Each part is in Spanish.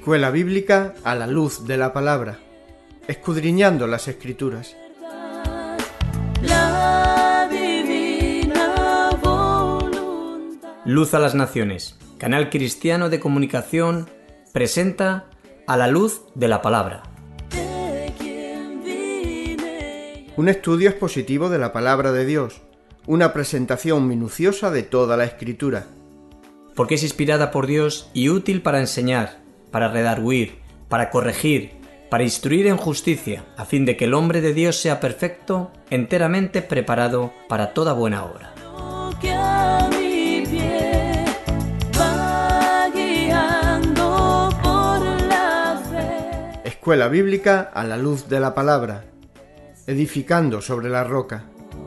Escuela Bíblica a la luz de la palabra, escudriñando las Escrituras. Luz a las Naciones, canal cristiano de comunicación, presenta A la luz de la palabra. Un estudio expositivo de la palabra de Dios, una presentación minuciosa de toda la Escritura. Porque es inspirada por Dios y útil para enseñar, para redarguir, para corregir, para instruir en justicia, a fin de que el hombre de Dios sea perfecto, enteramente preparado para toda buena obra. Escuela Bíblica a la luz de la palabra, edificando sobre la roca.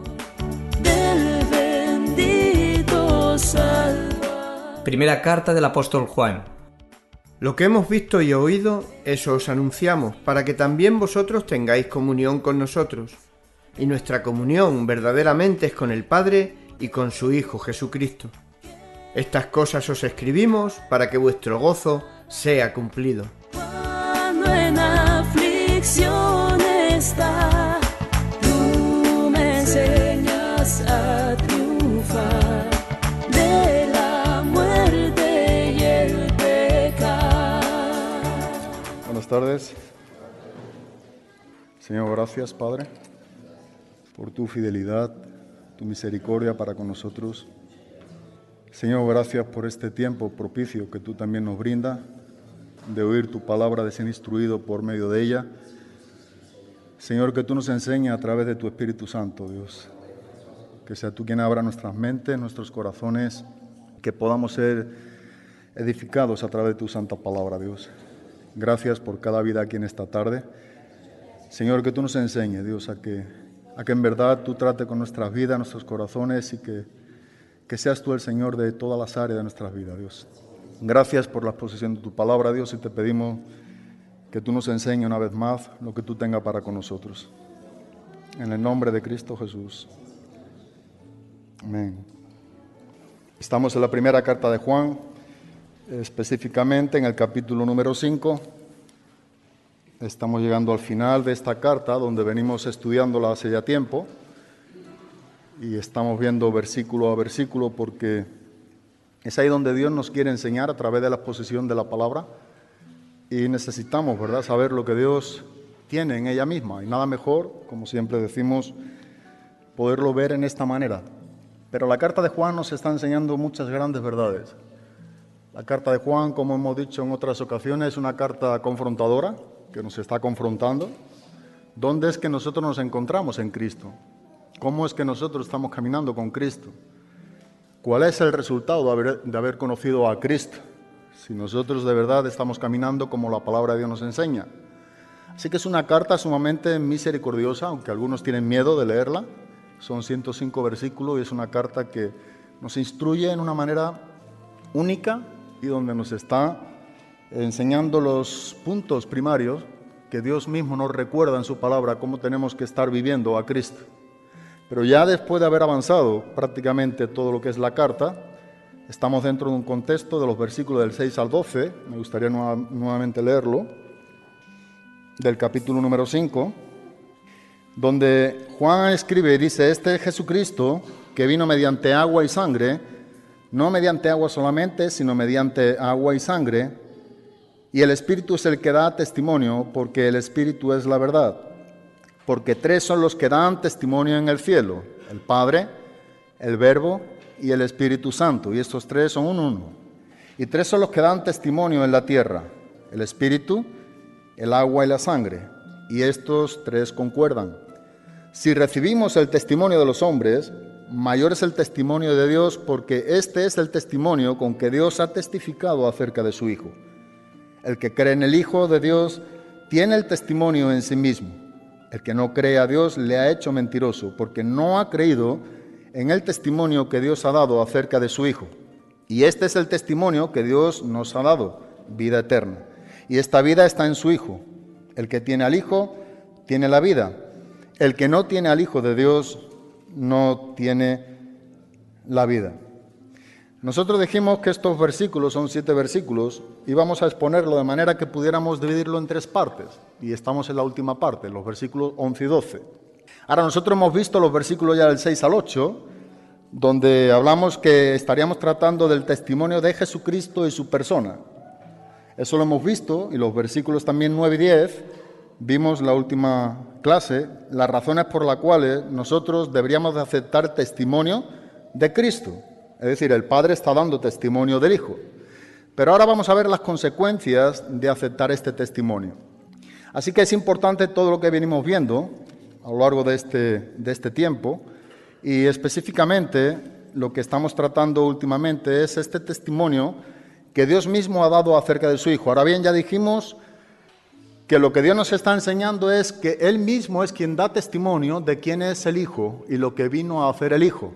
Primera carta del apóstol Juan. Lo que hemos visto y oído, eso os anunciamos, para que también vosotros tengáis comunión con nosotros. Y nuestra comunión verdaderamente es con el Padre y con su Hijo Jesucristo. Estas cosas os escribimos para que vuestro gozo sea cumplido. Cuando en aflicción está, tú me enseñas a triunfar de la muerte y el pecado. Buenas tardes. Señor, gracias, Padre, por tu fidelidad, tu misericordia para con nosotros. Señor, gracias por este tiempo propicio que tú también nos brindas, de oír tu palabra, de ser instruido por medio de ella. Señor, que tú nos enseñes a través de tu Espíritu Santo, Dios. Que sea tú quien abra nuestras mentes, nuestros corazones, que podamos ser edificados a través de tu santa palabra, Dios. Gracias por cada vida aquí en esta tarde. Señor, que tú nos enseñes, Dios, a que en verdad tú trates con nuestras vidas, nuestros corazones, y que seas tú el Señor de todas las áreas de nuestras vidas, Dios. Gracias por la exposición de tu palabra, Dios, y te pedimos que tú nos enseñes una vez más lo que tú tengas para con nosotros. En el nombre de Cristo Jesús. Amén. Estamos en la primera carta de Juan, específicamente en el capítulo número 5. Estamos llegando al final de esta carta, donde venimos estudiándola hace ya tiempo, y estamos viendo versículo a versículo porque es ahí donde Dios nos quiere enseñar a través de la exposición de la palabra, y necesitamos, ¿verdad?, saber lo que Dios tiene en ella misma, y nada mejor, como siempre decimos, poderlo ver en esta manera. Pero la carta de Juan nos está enseñando muchas grandes verdades. La carta de Juan, como hemos dicho en otras ocasiones, es una carta confrontadora, que nos está confrontando. ¿Dónde es que nosotros nos encontramos en Cristo? ¿Cómo es que nosotros estamos caminando con Cristo? ¿Cuál es el resultado de haber conocido a Cristo? Si nosotros de verdad estamos caminando como la palabra de Dios nos enseña. Así que es una carta sumamente misericordiosa, aunque algunos tienen miedo de leerla. Son 105 versículos y es una carta que nos instruye en una manera única y donde nos está enseñando los puntos primarios que Dios mismo nos recuerda en su palabra, cómo tenemos que estar viviendo a Cristo. Pero ya después de haber avanzado prácticamente todo lo que es la carta, estamos dentro de un contexto de los versículos del 6 al 12, me gustaría nuevamente leerlo, del capítulo número 5, donde Juan escribe y dice: este es Jesucristo que vino mediante agua y sangre, no mediante agua solamente, sino mediante agua y sangre, y el Espíritu es el que da testimonio, porque el Espíritu es la verdad. Porque tres son los que dan testimonio en el cielo: el Padre, el Verbo y el Espíritu Santo. Y estos tres son uno. Y tres son los que dan testimonio en la tierra: el Espíritu, el agua y la sangre. Y estos tres concuerdan. Si recibimos el testimonio de los hombres, mayor es el testimonio de Dios, porque este es el testimonio con que Dios ha testificado acerca de su Hijo. El que cree en el Hijo de Dios tiene el testimonio en sí mismo. El que no cree a Dios le ha hecho mentiroso, porque no ha creído en el testimonio que Dios ha dado acerca de su Hijo. Y este es el testimonio que Dios nos ha dado, vida eterna. Y esta vida está en su Hijo. El que tiene al Hijo tiene la vida. El que no tiene al Hijo de Dios no tiene la vida. Nosotros dijimos que estos versículos son 7 versículos y vamos a exponerlo de manera que pudiéramos dividirlo en 3 partes. Y estamos en la última parte, los versículos 11 y 12. Ahora, nosotros hemos visto los versículos ya del 6 al 8, donde hablamos que estaríamos tratando del testimonio de Jesucristo y su persona. Eso lo hemos visto, y los versículos también 9 y 10, vimos la última clase, las razones por las cuales nosotros deberíamos de aceptar testimonio de Cristo. Es decir, el Padre está dando testimonio del Hijo. Pero ahora vamos a ver las consecuencias de aceptar este testimonio. Así que es importante todo lo que venimos viendo a lo largo de este tiempo, y específicamente lo que estamos tratando últimamente es este testimonio que Dios mismo ha dado acerca de su Hijo. Ahora bien, ya dijimos que lo que Dios nos está enseñando es que Él mismo es quien da testimonio de quién es el Hijo y lo que vino a hacer el Hijo.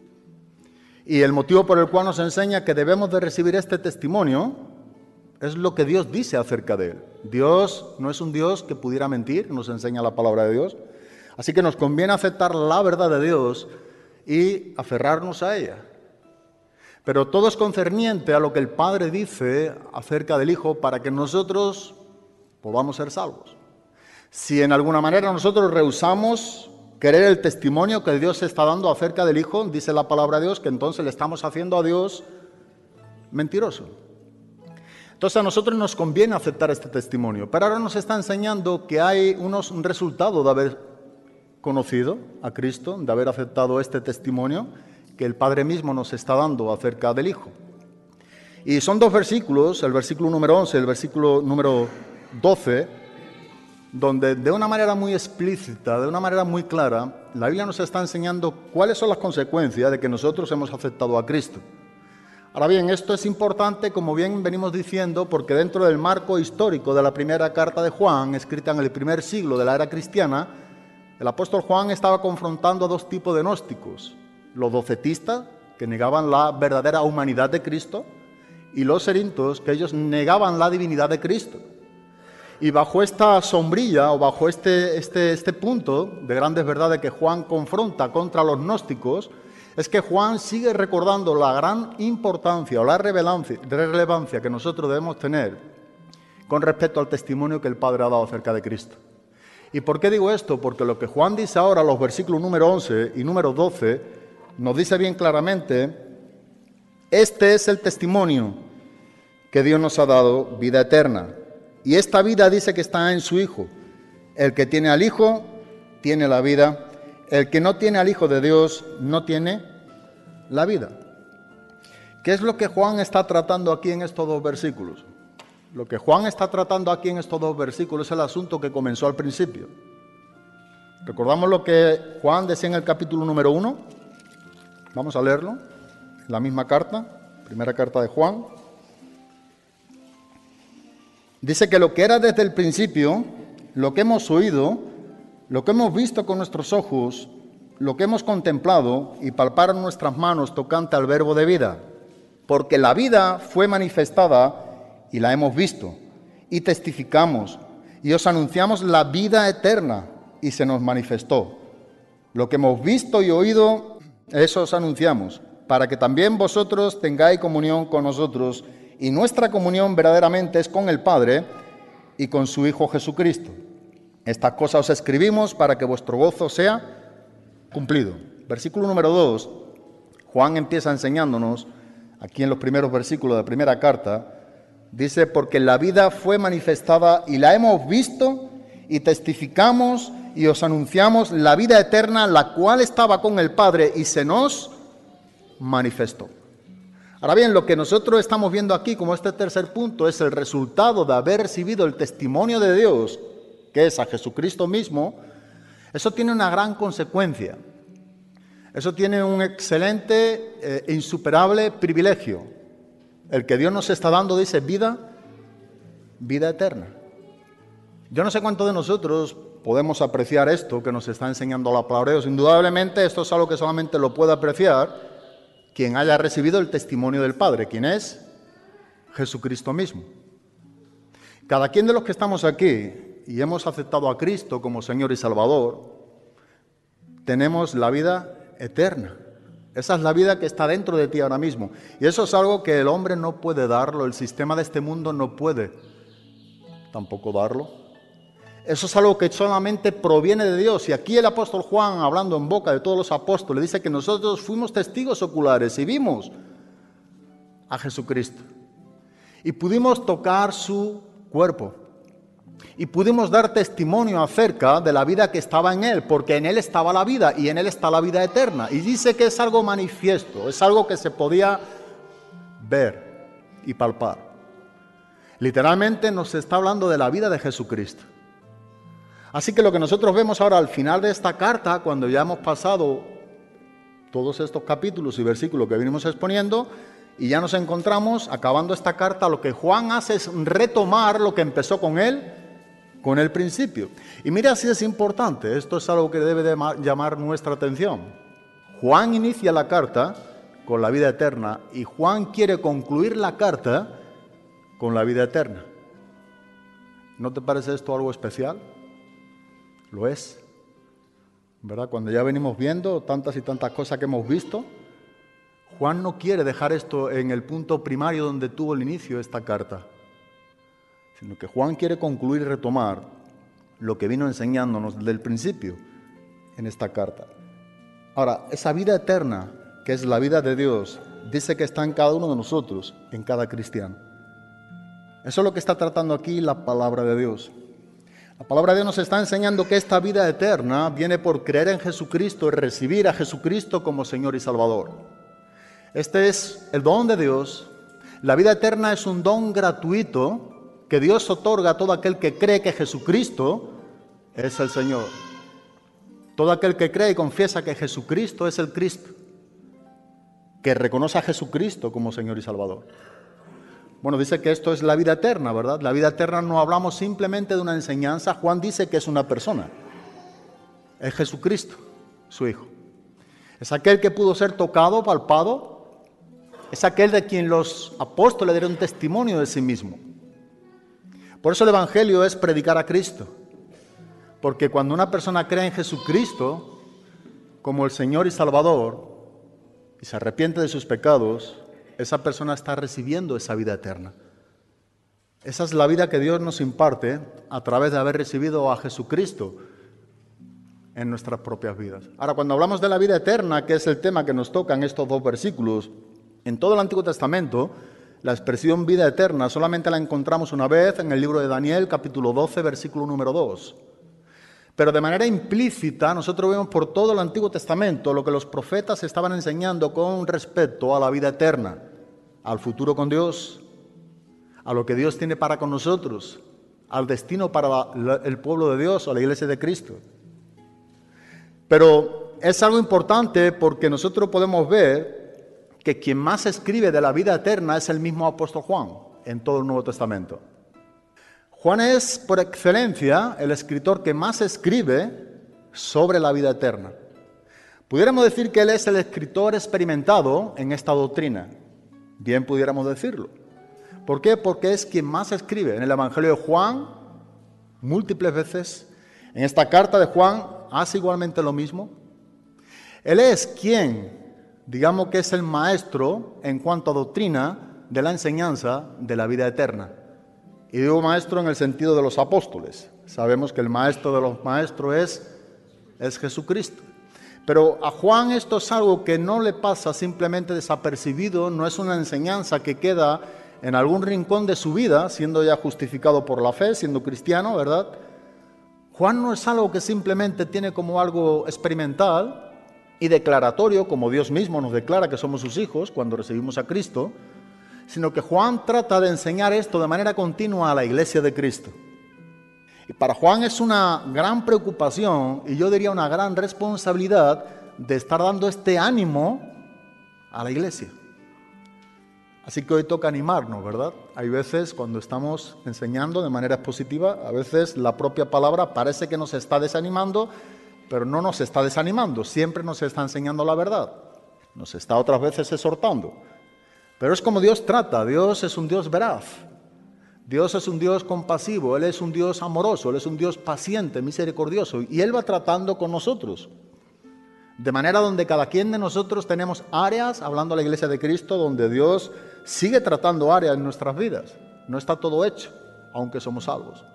Y el motivo por el cual nos enseña que debemos de recibir este testimonio es lo que Dios dice acerca de Él. Dios no es un Dios que pudiera mentir, nos enseña la palabra de Dios. Así que nos conviene aceptar la verdad de Dios y aferrarnos a ella. Pero todo es concerniente a lo que el Padre dice acerca del Hijo para que nosotros podamos ser salvos. Si en alguna manera nosotros rehusamos querer el testimonio que Dios está dando acerca del Hijo, dice la palabra de Dios que entonces le estamos haciendo a Dios mentiroso. Entonces a nosotros nos conviene aceptar este testimonio, pero ahora nos está enseñando que hay un resultado de haber conocido a Cristo, de haber aceptado este testimonio que el Padre mismo nos está dando acerca del Hijo. Y son 2 versículos, el versículo número 11 y el versículo número 12, donde de una manera muy explícita, de una manera muy clara, la Biblia nos está enseñando cuáles son las consecuencias de que nosotros hemos aceptado a Cristo. Ahora bien, esto es importante, como bien venimos diciendo, porque dentro del marco histórico de la primera carta de Juan, escrita en el primer siglo de la era cristiana, el apóstol Juan estaba confrontando a 2 tipos de gnósticos: los docetistas, que negaban la verdadera humanidad de Cristo, y los erintos, que ellos negaban la divinidad de Cristo. Y bajo esta sombrilla, o bajo este punto de grandes verdades que Juan confronta contra los gnósticos, es que Juan sigue recordando la gran importancia o la relevancia que nosotros debemos tener con respecto al testimonio que el Padre ha dado acerca de Cristo. ¿Y por qué digo esto? Porque lo que Juan dice ahora, los versículos número 11 y número 12, nos dice bien claramente: este es el testimonio que Dios nos ha dado, vida eterna. Y esta vida dice que está en su Hijo. El que tiene al Hijo, tiene la vida. El que no tiene al Hijo de Dios, no tiene la vida. ¿Qué es lo que Juan está tratando aquí en estos 2 versículos? Lo que Juan está tratando aquí en estos 2 versículos es el asunto que comenzó al principio. ¿Recordamos lo que Juan decía en el capítulo número 1? Vamos a leerlo, en la misma carta, primera carta de Juan. Dice que lo que era desde el principio, lo que hemos oído, lo que hemos visto con nuestros ojos, lo que hemos contemplado y palparon nuestras manos tocante al verbo de vida. Porque la vida fue manifestada y la hemos visto, y testificamos, y os anunciamos la vida eterna, y se nos manifestó. Lo que hemos visto y oído, eso os anunciamos, para que también vosotros tengáis comunión con nosotros, y nuestra comunión verdaderamente es con el Padre y con su Hijo Jesucristo. Estas cosas os escribimos para que vuestro gozo sea cumplido. Versículo número 2, Juan empieza enseñándonos, aquí en los primeros versículos de la primera carta, dice: porque la vida fue manifestada y la hemos visto y testificamos y os anunciamos la vida eterna, la cual estaba con el Padre y se nos manifestó. Ahora bien, lo que nosotros estamos viendo aquí como este tercer punto es el resultado de haber recibido el testimonio de Dios, que es a Jesucristo mismo. Eso tiene una gran consecuencia. Eso tiene un excelente, insuperable privilegio. El que Dios nos está dando, dice, vida eterna. Yo no sé cuántos de nosotros podemos apreciar esto que nos está enseñando la palabra de Dios. Indudablemente esto es algo que solamente lo puede apreciar quien haya recibido el testimonio del Padre. ¿Quién es? Jesucristo mismo. Cada quien de los que estamos aquí y hemos aceptado a Cristo como Señor y Salvador, tenemos la vida eterna. Esa es la vida que está dentro de ti ahora mismo. Y eso es algo que el hombre no puede darlo, el sistema de este mundo no puede tampoco darlo. Eso es algo que solamente proviene de Dios. Y aquí el apóstol Juan, hablando en boca de todos los apóstoles, dice que nosotros fuimos testigos oculares y vimos a Jesucristo. Y pudimos tocar su cuerpo. Y pudimos dar testimonio acerca de la vida que estaba en Él, porque en Él estaba la vida y en Él está la vida eterna. Y dice que es algo manifiesto, es algo que se podía ver y palpar. Literalmente nos está hablando de la vida de Jesucristo. Así que lo que nosotros vemos ahora al final de esta carta, cuando ya hemos pasado todos estos capítulos y versículos que venimos exponiendo, y ya nos encontramos acabando esta carta, lo que Juan hace es retomar lo que empezó con él, con el principio. Y mira si es importante, esto es algo que debe de llamar nuestra atención. Juan inicia la carta con la vida eterna y Juan quiere concluir la carta con la vida eterna. ¿No te parece esto algo especial? Lo es, ¿verdad? Cuando ya venimos viendo tantas y tantas cosas que hemos visto, Juan no quiere dejar esto en el punto primario donde tuvo el inicio de esta carta, sino que Juan quiere concluir y retomar lo que vino enseñándonos desde el principio en esta carta. Ahora, esa vida eterna, que es la vida de Dios, dice que está en cada uno de nosotros, en cada cristiano. Eso es lo que está tratando aquí la palabra de Dios. La palabra de Dios nos está enseñando que esta vida eterna viene por creer en Jesucristo y recibir a Jesucristo como Señor y Salvador. Este es el don de Dios. La vida eterna es un don gratuito que Dios otorga a todo aquel que cree que Jesucristo es el Señor. Todo aquel que cree y confiesa que Jesucristo es el Cristo, que reconoce a Jesucristo como Señor y Salvador. Bueno, dice que esto es la vida eterna, ¿verdad? La vida eterna no hablamos simplemente de una enseñanza. Juan dice que es una persona. Es Jesucristo, su Hijo. Es aquel que pudo ser tocado, palpado. Es aquel de quien los apóstoles dieron testimonio de sí mismo. Por eso el Evangelio es predicar a Cristo. Porque cuando una persona cree en Jesucristo como el Señor y Salvador y se arrepiente de sus pecados, esa persona está recibiendo esa vida eterna. Esa es la vida que Dios nos imparte a través de haber recibido a Jesucristo en nuestras propias vidas. Ahora, cuando hablamos de la vida eterna, que es el tema que nos toca en estos dos versículos, en todo el Antiguo Testamento, la expresión vida eterna solamente la encontramos una vez en el libro de Daniel, capítulo 12, versículo número 2. Pero de manera implícita, nosotros vemos por todo el Antiguo Testamento lo que los profetas estaban enseñando con respecto a la vida eterna, al futuro con Dios, a lo que Dios tiene para con nosotros, al destino para el pueblo de Dios, a la iglesia de Cristo. Pero es algo importante porque nosotros podemos ver que quien más escribe de la vida eterna es el mismo apóstol Juan en todo el Nuevo Testamento. Juan es, por excelencia, el escritor que más escribe sobre la vida eterna. Pudiéramos decir que él es el escritor experimentado en esta doctrina. Bien pudiéramos decirlo. ¿Por qué? Porque es quien más escribe. En el Evangelio de Juan, múltiples veces. En esta carta de Juan, hace igualmente lo mismo. Él es quien, digamos que es el maestro en cuanto a doctrina de la enseñanza de la vida eterna. Y digo maestro en el sentido de los apóstoles. Sabemos que el maestro de los maestros es Jesucristo. Pero a Juan esto es algo que no le pasa simplemente desapercibido, no es una enseñanza que queda en algún rincón de su vida, siendo ya justificado por la fe, siendo cristiano, ¿verdad? Juan no es algo que simplemente tiene como algo experimental y declaratorio, como Dios mismo nos declara que somos sus hijos cuando recibimos a Cristo, sino que Juan trata de enseñar esto de manera continua a la iglesia de Cristo. Y para Juan es una gran preocupación y yo diría una gran responsabilidad de estar dando este ánimo a la iglesia. Así que hoy toca animarnos, ¿verdad? Hay veces cuando estamos enseñando de manera expositiva, a veces la propia palabra parece que nos está desanimando, pero no nos está desanimando, siempre nos está enseñando la verdad. Nos está otras veces exhortando. Pero es como Dios trata. Dios es un Dios veraz. Dios es un Dios compasivo. Él es un Dios amoroso. Él es un Dios paciente, misericordioso. Y Él va tratando con nosotros. De manera donde cada quien de nosotros tenemos áreas, hablando a la iglesia de Cristo, donde Dios sigue tratando áreas en nuestras vidas. No está todo hecho, aunque somos salvos.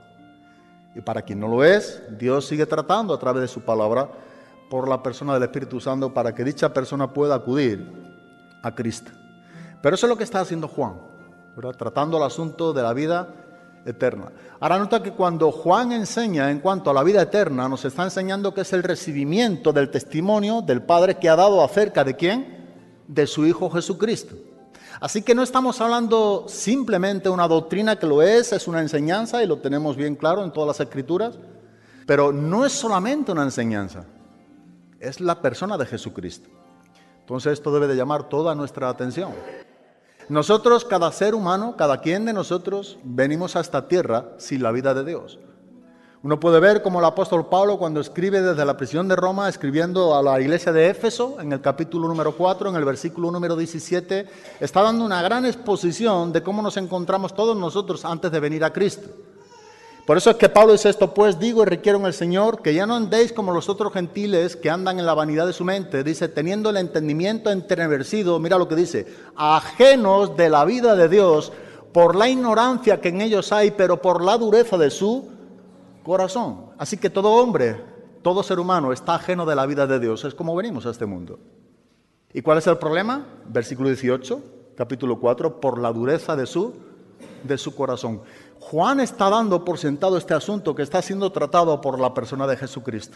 Y para quien no lo es, Dios sigue tratando a través de su palabra por la persona del Espíritu Santo para que dicha persona pueda acudir a Cristo. Pero eso es lo que está haciendo Juan, ¿verdad? Tratando el asunto de la vida eterna. Ahora nota que cuando Juan enseña en cuanto a la vida eterna, nos está enseñando que es el recibimiento del testimonio del Padre que ha dado acerca de ¿quién? De su Hijo Jesucristo. Así que no estamos hablando simplemente de una doctrina que lo es una enseñanza y lo tenemos bien claro en todas las Escrituras, pero no es solamente una enseñanza, es la persona de Jesucristo. Entonces esto debe de llamar toda nuestra atención. Nosotros, cada ser humano, cada quien de nosotros, venimos a esta tierra sin la vida de Dios. Uno puede ver como el apóstol Pablo, cuando escribe desde la prisión de Roma, escribiendo a la iglesia de Éfeso, en el capítulo número 4, en el versículo número 17, está dando una gran exposición de cómo nos encontramos todos nosotros antes de venir a Cristo. Por eso es que Pablo dice esto: pues digo y requiero en el Señor que ya no andéis como los otros gentiles que andan en la vanidad de su mente. Dice, teniendo el entendimiento entenebrecido, mira lo que dice, ajenos de la vida de Dios por la ignorancia que en ellos hay, pero por la dureza de su corazón. Así que todo hombre, todo ser humano está ajeno de la vida de Dios. Es como venimos a este mundo. ¿Y cuál es el problema? Versículo 18, capítulo 4, por la dureza de su corazón. Juan está dando por sentado este asunto que está siendo tratado por la persona de Jesucristo.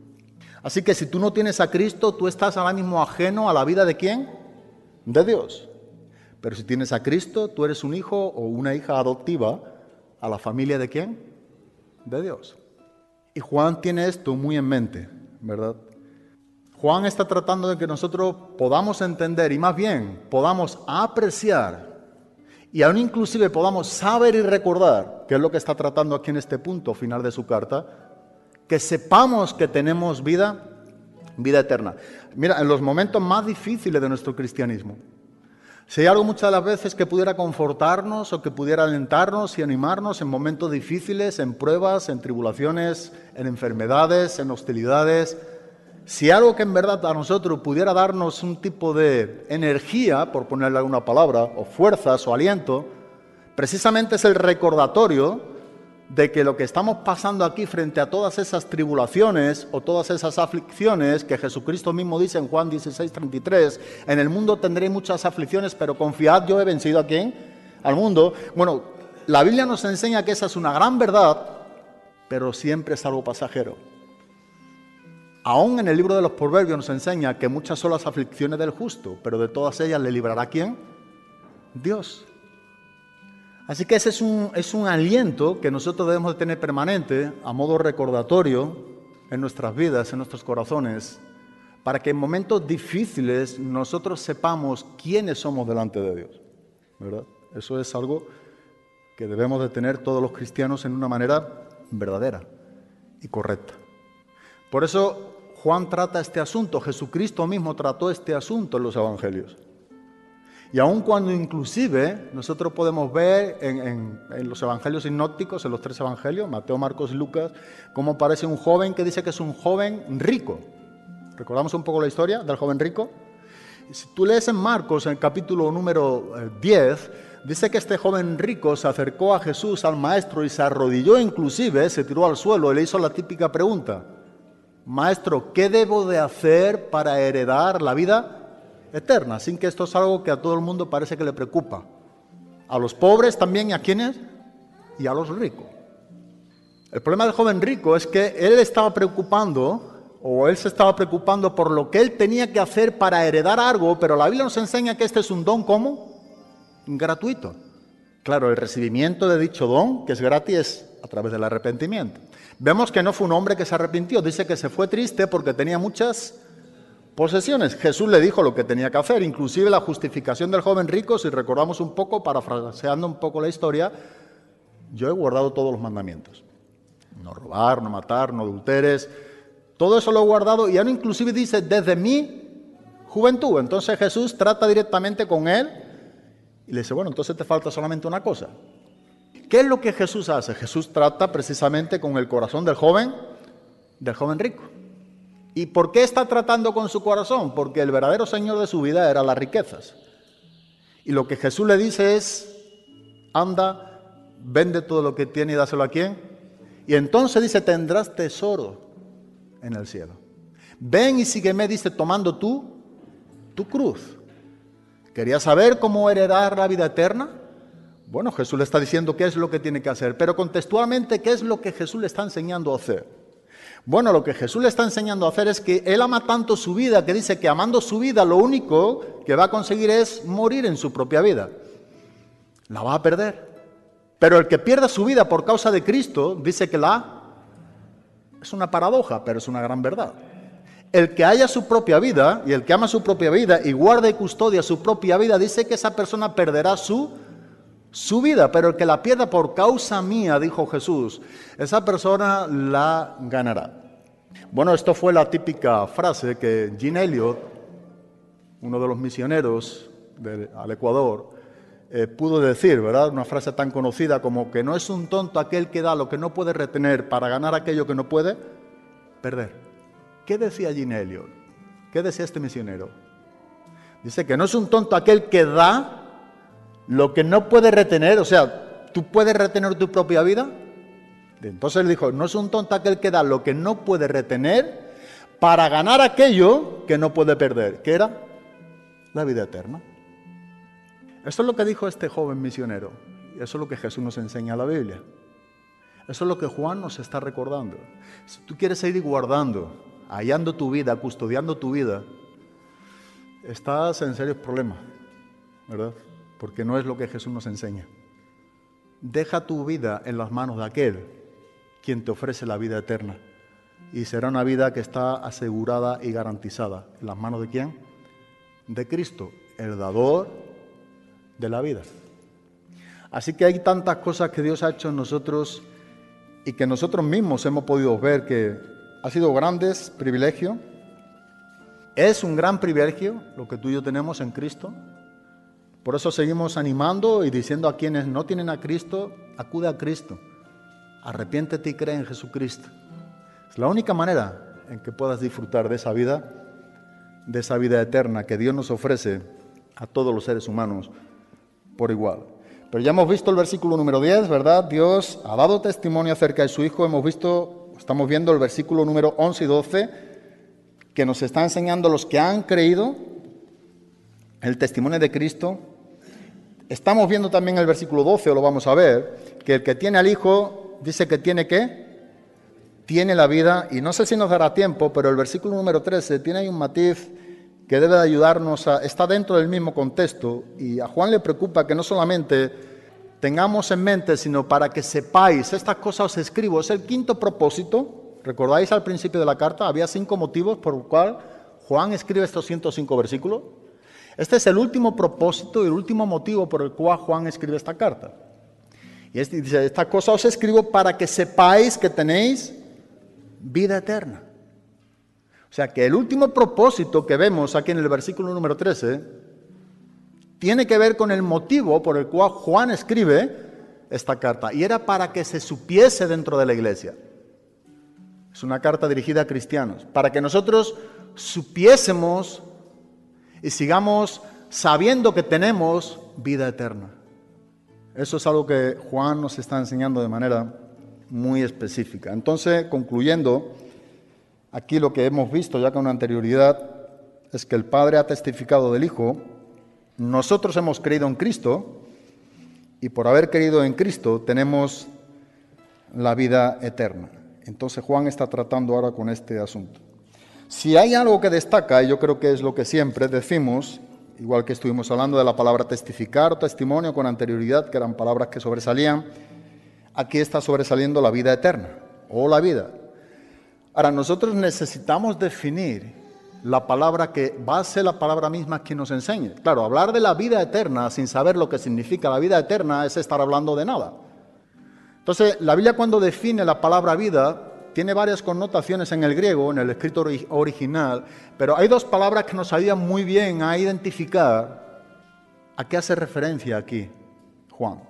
Así que si tú no tienes a Cristo, tú estás ahora mismo ajeno a la vida de ¿quién? De Dios. Pero si tienes a Cristo, tú eres un hijo o una hija adoptiva a la familia de ¿quién? De Dios. Y Juan tiene esto muy en mente, ¿verdad? Juan está tratando de que nosotros podamos entender y más bien podamos apreciar y aún inclusive podamos saber y recordar, que es lo que está tratando aquí en este punto final de su carta, que sepamos que tenemos vida eterna. Mira, en los momentos más difíciles de nuestro cristianismo, si hay algo muchas de las veces que pudiera confortarnos o que pudiera alentarnos y animarnos en momentos difíciles, en pruebas, en tribulaciones, en enfermedades, en hostilidades, si algo que en verdad a nosotros pudiera darnos un tipo de energía, por ponerle alguna palabra, o fuerzas o aliento, precisamente es el recordatorio de que lo que estamos pasando aquí frente a todas esas tribulaciones o todas esas aflicciones que Jesucristo mismo dice en Juan 16:33, en el mundo tendréis muchas aflicciones, pero confiad, yo he vencido ¿a quién? Al mundo. Bueno, la Biblia nos enseña que esa es una gran verdad, pero siempre es algo pasajero. Aún en el libro de los Proverbios nos enseña que muchas son las aflicciones del justo, pero de todas ellas le librará ¿quién? Dios. Así que ese es un aliento que nosotros debemos de tener permanente, a modo recordatorio, en nuestras vidas, en nuestros corazones, para que en momentos difíciles nosotros sepamos quiénes somos delante de Dios, ¿verdad? Eso es algo que debemos de tener todos los cristianos en una manera verdadera y correcta. Por eso Juan trata este asunto, Jesucristo mismo trató este asunto en los evangelios. Y aun cuando inclusive nosotros podemos ver en los evangelios sinópticos, en los 3 evangelios, Mateo, Marcos y Lucas, cómo aparece un joven que dice que es un joven rico. ¿Recordamos un poco la historia del joven rico? Si tú lees en Marcos, en el capítulo número 10, dice que este joven rico se acercó a Jesús, al maestro, y se arrodilló inclusive, se tiró al suelo y le hizo la típica pregunta: Maestro, ¿qué debo de hacer para heredar la vida eterna? Sin que esto es algo que a todo el mundo parece que le preocupa. A los pobres también, ¿y a quiénes? Y a los ricos. El problema del joven rico es que él se estaba preocupando por lo que él tenía que hacer para heredar algo, pero la Biblia nos enseña que este es un don, ¿cómo? Gratuito. Claro, el recibimiento de dicho don, que es gratis, es a través del arrepentimiento. Vemos que no fue un hombre que se arrepintió, dice que se fue triste porque tenía muchas posesiones. Jesús le dijo lo que tenía que hacer, inclusive la justificación del joven rico, si recordamos un poco, parafraseando un poco la historia: yo he guardado todos los mandamientos. No robar, no matar, no adulteres, todo eso lo he guardado, y ahora inclusive dice, desde mi juventud. Entonces Jesús trata directamente con él y le dice, bueno, entonces te falta solamente una cosa. ¿Qué es lo que Jesús hace? Jesús trata precisamente con el corazón del joven rico. ¿Y por qué está tratando con su corazón? Porque el verdadero señor de su vida era las riquezas. Y lo que Jesús le dice es, anda, vende todo lo que tiene y dáselo a quién. Y entonces dice, tendrás tesoro en el cielo. Ven y sígueme, dice, tomando tu cruz. ¿Quería saber cómo heredar la vida eterna? Bueno, Jesús le está diciendo qué es lo que tiene que hacer, pero contextualmente, ¿qué es lo que Jesús le está enseñando a hacer? Bueno, lo que Jesús le está enseñando a hacer es que Él ama tanto su vida, que dice que amando su vida, lo único que va a conseguir es morir en su propia vida. La va a perder. Pero el que pierda su vida por causa de Cristo, dice que es una paradoja, pero es una gran verdad. El que haya su propia vida, y el que ama su propia vida, y guarda y custodia su propia vida, dice que esa persona perderá su vida, pero el que la pierda por causa mía, dijo Jesús, esa persona la ganará. Bueno, esto fue la típica frase que Jean Elliott, uno de los misioneros al Ecuador, pudo decir, ¿verdad? Una frase tan conocida como que no es un tonto aquel que da lo que no puede retener para ganar aquello que no puede perder. ¿Qué decía Jean Elliott? ¿Qué decía este misionero? Dice que no es un tonto aquel que da lo que no puede retener, o sea, ¿tú puedes retener tu propia vida? Entonces él dijo, no es un tonto aquel que da lo que no puede retener para ganar aquello que no puede perder, que era la vida eterna. Eso es lo que dijo este joven misionero, y eso es lo que Jesús nos enseña en la Biblia. Eso es lo que Juan nos está recordando. Si tú quieres seguir guardando, hallando tu vida, custodiando tu vida, estás en serios problemas, ¿verdad? Porque no es lo que Jesús nos enseña. Deja tu vida en las manos de aquel quien te ofrece la vida eterna. Y será una vida que está asegurada y garantizada. ¿En las manos de quién? De Cristo, el dador de la vida. Así que hay tantas cosas que Dios ha hecho en nosotros y que nosotros mismos hemos podido ver que ha sido grandes privilegios. Es un gran privilegio lo que tú y yo tenemos en Cristo. Por eso seguimos animando y diciendo a quienes no tienen a Cristo, acude a Cristo. Arrepiéntete y cree en Jesucristo. Es la única manera en que puedas disfrutar de esa vida eterna que Dios nos ofrece a todos los seres humanos por igual. Pero ya hemos visto el versículo número 10, ¿verdad? Dios ha dado testimonio acerca de su Hijo. Estamos viendo el versículo número 11 y 12, que nos está enseñando los que han creído el testimonio de Cristo. Estamos viendo también el versículo 12, o lo vamos a ver, que el que tiene al Hijo dice que tiene ¿qué? Tiene la vida, y no sé si nos dará tiempo, pero el versículo número 13 tiene ahí un matiz que debe de ayudarnos está dentro del mismo contexto, y a Juan le preocupa que no solamente tengamos en mente, sino para que sepáis, estas cosas os escribo, es el quinto propósito. ¿Recordáis al principio de la carta? Había 5 motivos por los cuales Juan escribe estos 105 versículos. Este es el último propósito y el último motivo por el cual Juan escribe esta carta. Y dice, esta cosa os escribo para que sepáis que tenéis vida eterna. O sea que el último propósito que vemos aquí en el versículo número 13 tiene que ver con el motivo por el cual Juan escribe esta carta. Y era para que se supiese dentro de la iglesia. Es una carta dirigida a cristianos. Para que nosotros supiésemos y sigamos sabiendo que tenemos vida eterna. Eso es algo que Juan nos está enseñando de manera muy específica. Entonces, concluyendo, aquí lo que hemos visto ya con anterioridad es que el Padre ha testificado del Hijo, nosotros hemos creído en Cristo y por haber creído en Cristo tenemos la vida eterna. Entonces Juan está tratando ahora con este asunto. Si hay algo que destaca, y yo creo que es lo que siempre decimos, igual que estuvimos hablando de la palabra testificar o testimonio con anterioridad, que eran palabras que sobresalían, aquí está sobresaliendo la vida eterna o la vida. Ahora, nosotros necesitamos definir la palabra que va a ser la palabra misma que nos enseñe. Claro, hablar de la vida eterna sin saber lo que significa la vida eterna es estar hablando de nada. Entonces, la Biblia cuando define la palabra vida tiene varias connotaciones en el griego, en el escrito original, pero hay 2 palabras que nos ayudan muy bien a identificar a qué hace referencia aquí Juan.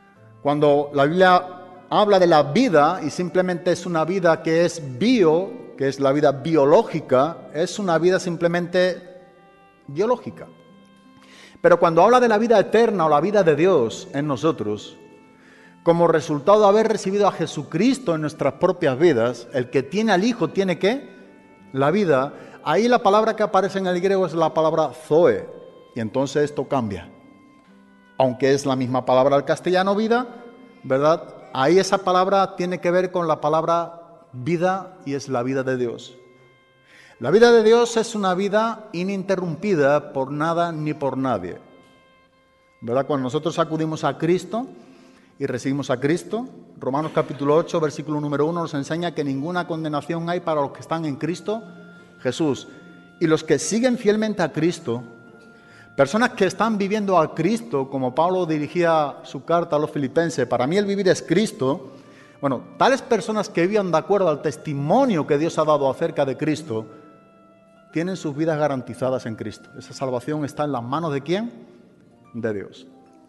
Cuando la Biblia habla de la vida y simplemente es una vida que es bio, que es la vida biológica, es una vida simplemente biológica. Pero cuando habla de la vida eterna o la vida de Dios en nosotros, como resultado de haber recibido a Jesucristo en nuestras propias vidas, el que tiene al Hijo tiene ¿qué? La vida. Ahí la palabra que aparece en el griego es la palabra zoe, y entonces esto cambia. Aunque es la misma palabra al castellano vida, ¿verdad? Ahí esa palabra tiene que ver con la palabra vida y es la vida de Dios. La vida de Dios es una vida ininterrumpida por nada ni por nadie, ¿verdad? Cuando nosotros acudimos a Cristo y recibimos a Cristo, Romanos capítulo 8, versículo número 1 nos enseña que ninguna condenación hay para los que están en Cristo Jesús. Y los que siguen fielmente a Cristo, personas que están viviendo a Cristo, como Pablo dirigía su carta a los filipenses, para mí el vivir es Cristo. Bueno, tales personas que vivan de acuerdo al testimonio que Dios ha dado acerca de Cristo, tienen sus vidas garantizadas en Cristo. Esa salvación está en las manos ¿de quién? De Dios.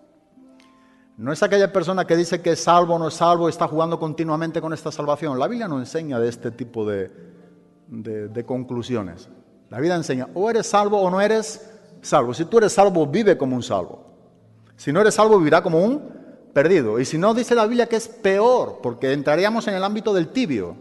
No es aquella persona que dice que es salvo o no es salvo y está jugando continuamente con esta salvación. La Biblia no enseña de este tipo de conclusiones. La Biblia enseña o eres salvo o no eres salvo. Si tú eres salvo, vive como un salvo. Si no eres salvo, vivirá como un perdido. Y si no, dice la Biblia que es peor, porque entraríamos en el ámbito del tibio.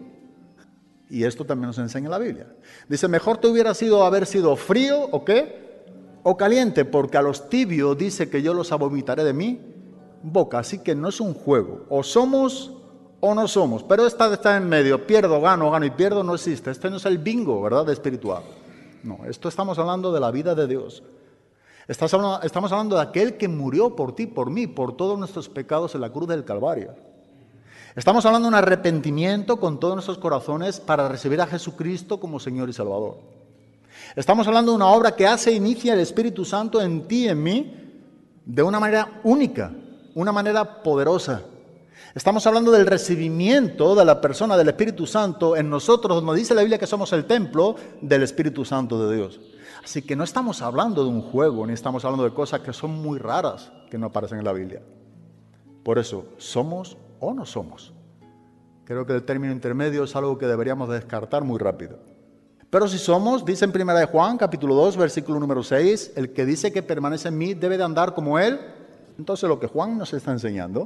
Y esto también nos enseña la Biblia. Dice, mejor te hubiera sido haber sido frío, ¿o qué? O caliente, porque a los tibios dice que yo los vomitaré de mi boca. Así que no es un juego. O somos o no somos. Pero esta está en medio. Pierdo, gano y pierdo no existe. Este no es el bingo, ¿verdad? De espiritual. No, esto estamos hablando de la vida de Dios. Estamos hablando de aquel que murió por ti, por mí, por todos nuestros pecados en la cruz del Calvario. Estamos hablando de un arrepentimiento con todos nuestros corazones para recibir a Jesucristo como Señor y Salvador. Estamos hablando de una obra que hace e inicia el Espíritu Santo en ti y en mí de una manera única, una manera poderosa. Estamos hablando del recibimiento de la persona del Espíritu Santo en nosotros, donde dice la Biblia que somos el templo del Espíritu Santo de Dios. Así que no estamos hablando de un juego, ni estamos hablando de cosas que son muy raras, que no aparecen en la Biblia. Por eso, ¿somos o no somos? Creo que el término intermedio es algo que deberíamos descartar muy rápido. Pero si somos, dice en 1 Juan, capítulo 2, versículo número 6, el que dice que permanece en mí debe de andar como Él. Entonces lo que Juan nos está enseñando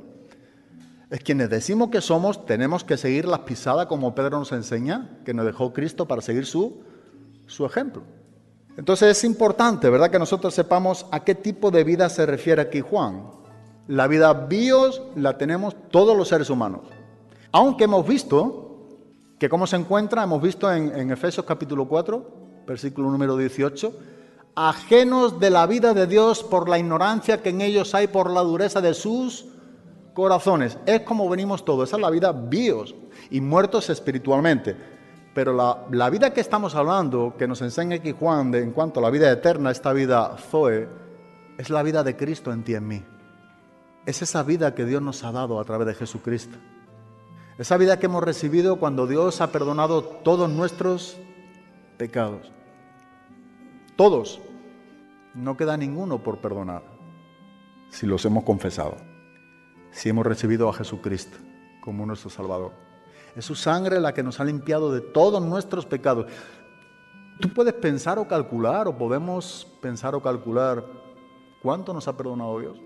es quienes decimos que somos, tenemos que seguir las pisadas como Pedro nos enseña, que nos dejó Cristo para seguir su ejemplo. Entonces es importante, ¿verdad?, que nosotros sepamos a qué tipo de vida se refiere aquí Juan. La vida bios la tenemos todos los seres humanos. Aunque hemos visto que cómo se encuentra, hemos visto en Efesios capítulo 4, versículo número 18, ajenos de la vida de Dios por la ignorancia que en ellos hay por la dureza de sus corazones. Es como venimos todos, esa es la vida bios y muertos espiritualmente. Pero la vida que estamos hablando, que nos enseña aquí Juan en cuanto a la vida eterna, esta vida zoe, es la vida de Cristo en ti y en mí. Es esa vida que Dios nos ha dado a través de Jesucristo. Esa vida que hemos recibido cuando Dios ha perdonado todos nuestros pecados. Todos. No queda ninguno por perdonar, si los hemos confesado. Si hemos recibido a Jesucristo como nuestro Salvador. Es su sangre la que nos ha limpiado de todos nuestros pecados. Tú puedes pensar o calcular, o podemos pensar o calcular, ¿cuánto nos ha perdonado Dios?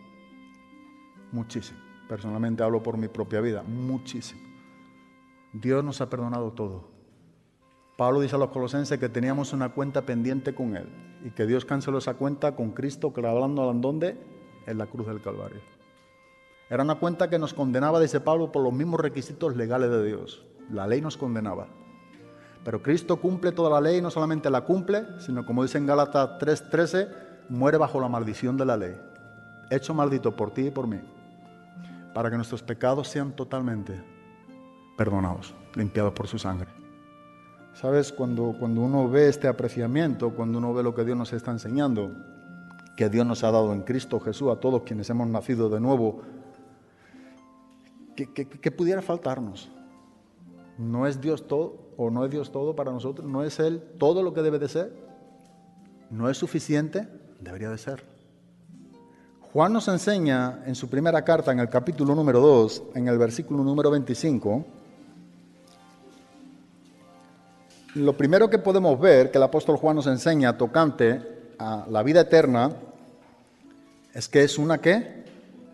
Muchísimo. Personalmente hablo por mi propia vida, muchísimo. Dios nos ha perdonado todo. Pablo dice a los colosenses que teníamos una cuenta pendiente con Él y que Dios canceló esa cuenta con Cristo clavando ¿en dónde? En la cruz del Calvario. Era una cuenta que nos condenaba, dice Pablo, por los mismos requisitos legales de Dios. La ley nos condenaba. Pero Cristo cumple toda la ley, no solamente la cumple, sino como dice en Gálatas 3:13, muere bajo la maldición de la ley. Hecho maldito por ti y por mí, para que nuestros pecados sean totalmente perdonados, limpiados por su sangre. ¿Sabes? Cuando uno ve este apreciamiento, cuando uno ve lo que Dios nos está enseñando, que Dios nos ha dado en Cristo Jesús a todos quienes hemos nacido de nuevo, ¿qué pudiera faltarnos? ¿No es Dios todo o no es Dios todo para nosotros? ¿No es Él todo lo que debe de ser? ¿No es suficiente? Debería de ser. Juan nos enseña en su primera carta, en el capítulo número 2, en el versículo número 25, Lo primero que podemos ver que el apóstol Juan nos enseña tocante a la vida eterna es que es una ¿qué?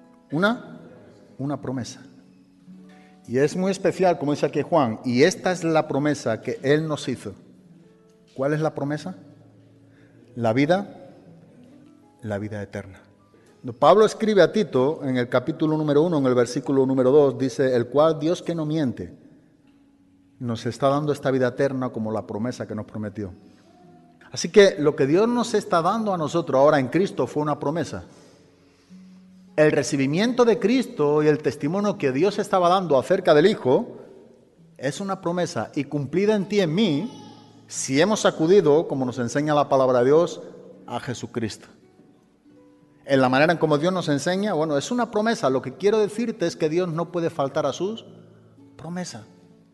Una promesa. Y es muy especial, como dice aquí Juan, y esta es la promesa que Él nos hizo. ¿Cuál es la promesa? La vida eterna. Pablo escribe a Tito en el capítulo número 1, en el versículo número 2, dice, el cual Dios que no miente, nos está dando esta vida eterna como la promesa que nos prometió. Así que lo que Dios nos está dando a nosotros ahora en Cristo fue una promesa. El recibimiento de Cristo y el testimonio que Dios estaba dando acerca del Hijo es una promesa y cumplida en ti y en mí si hemos acudido, como nos enseña la palabra de Dios, a Jesucristo. En la manera en como Dios nos enseña, bueno, es una promesa. Lo que quiero decirte es que Dios no puede faltar a sus promesas.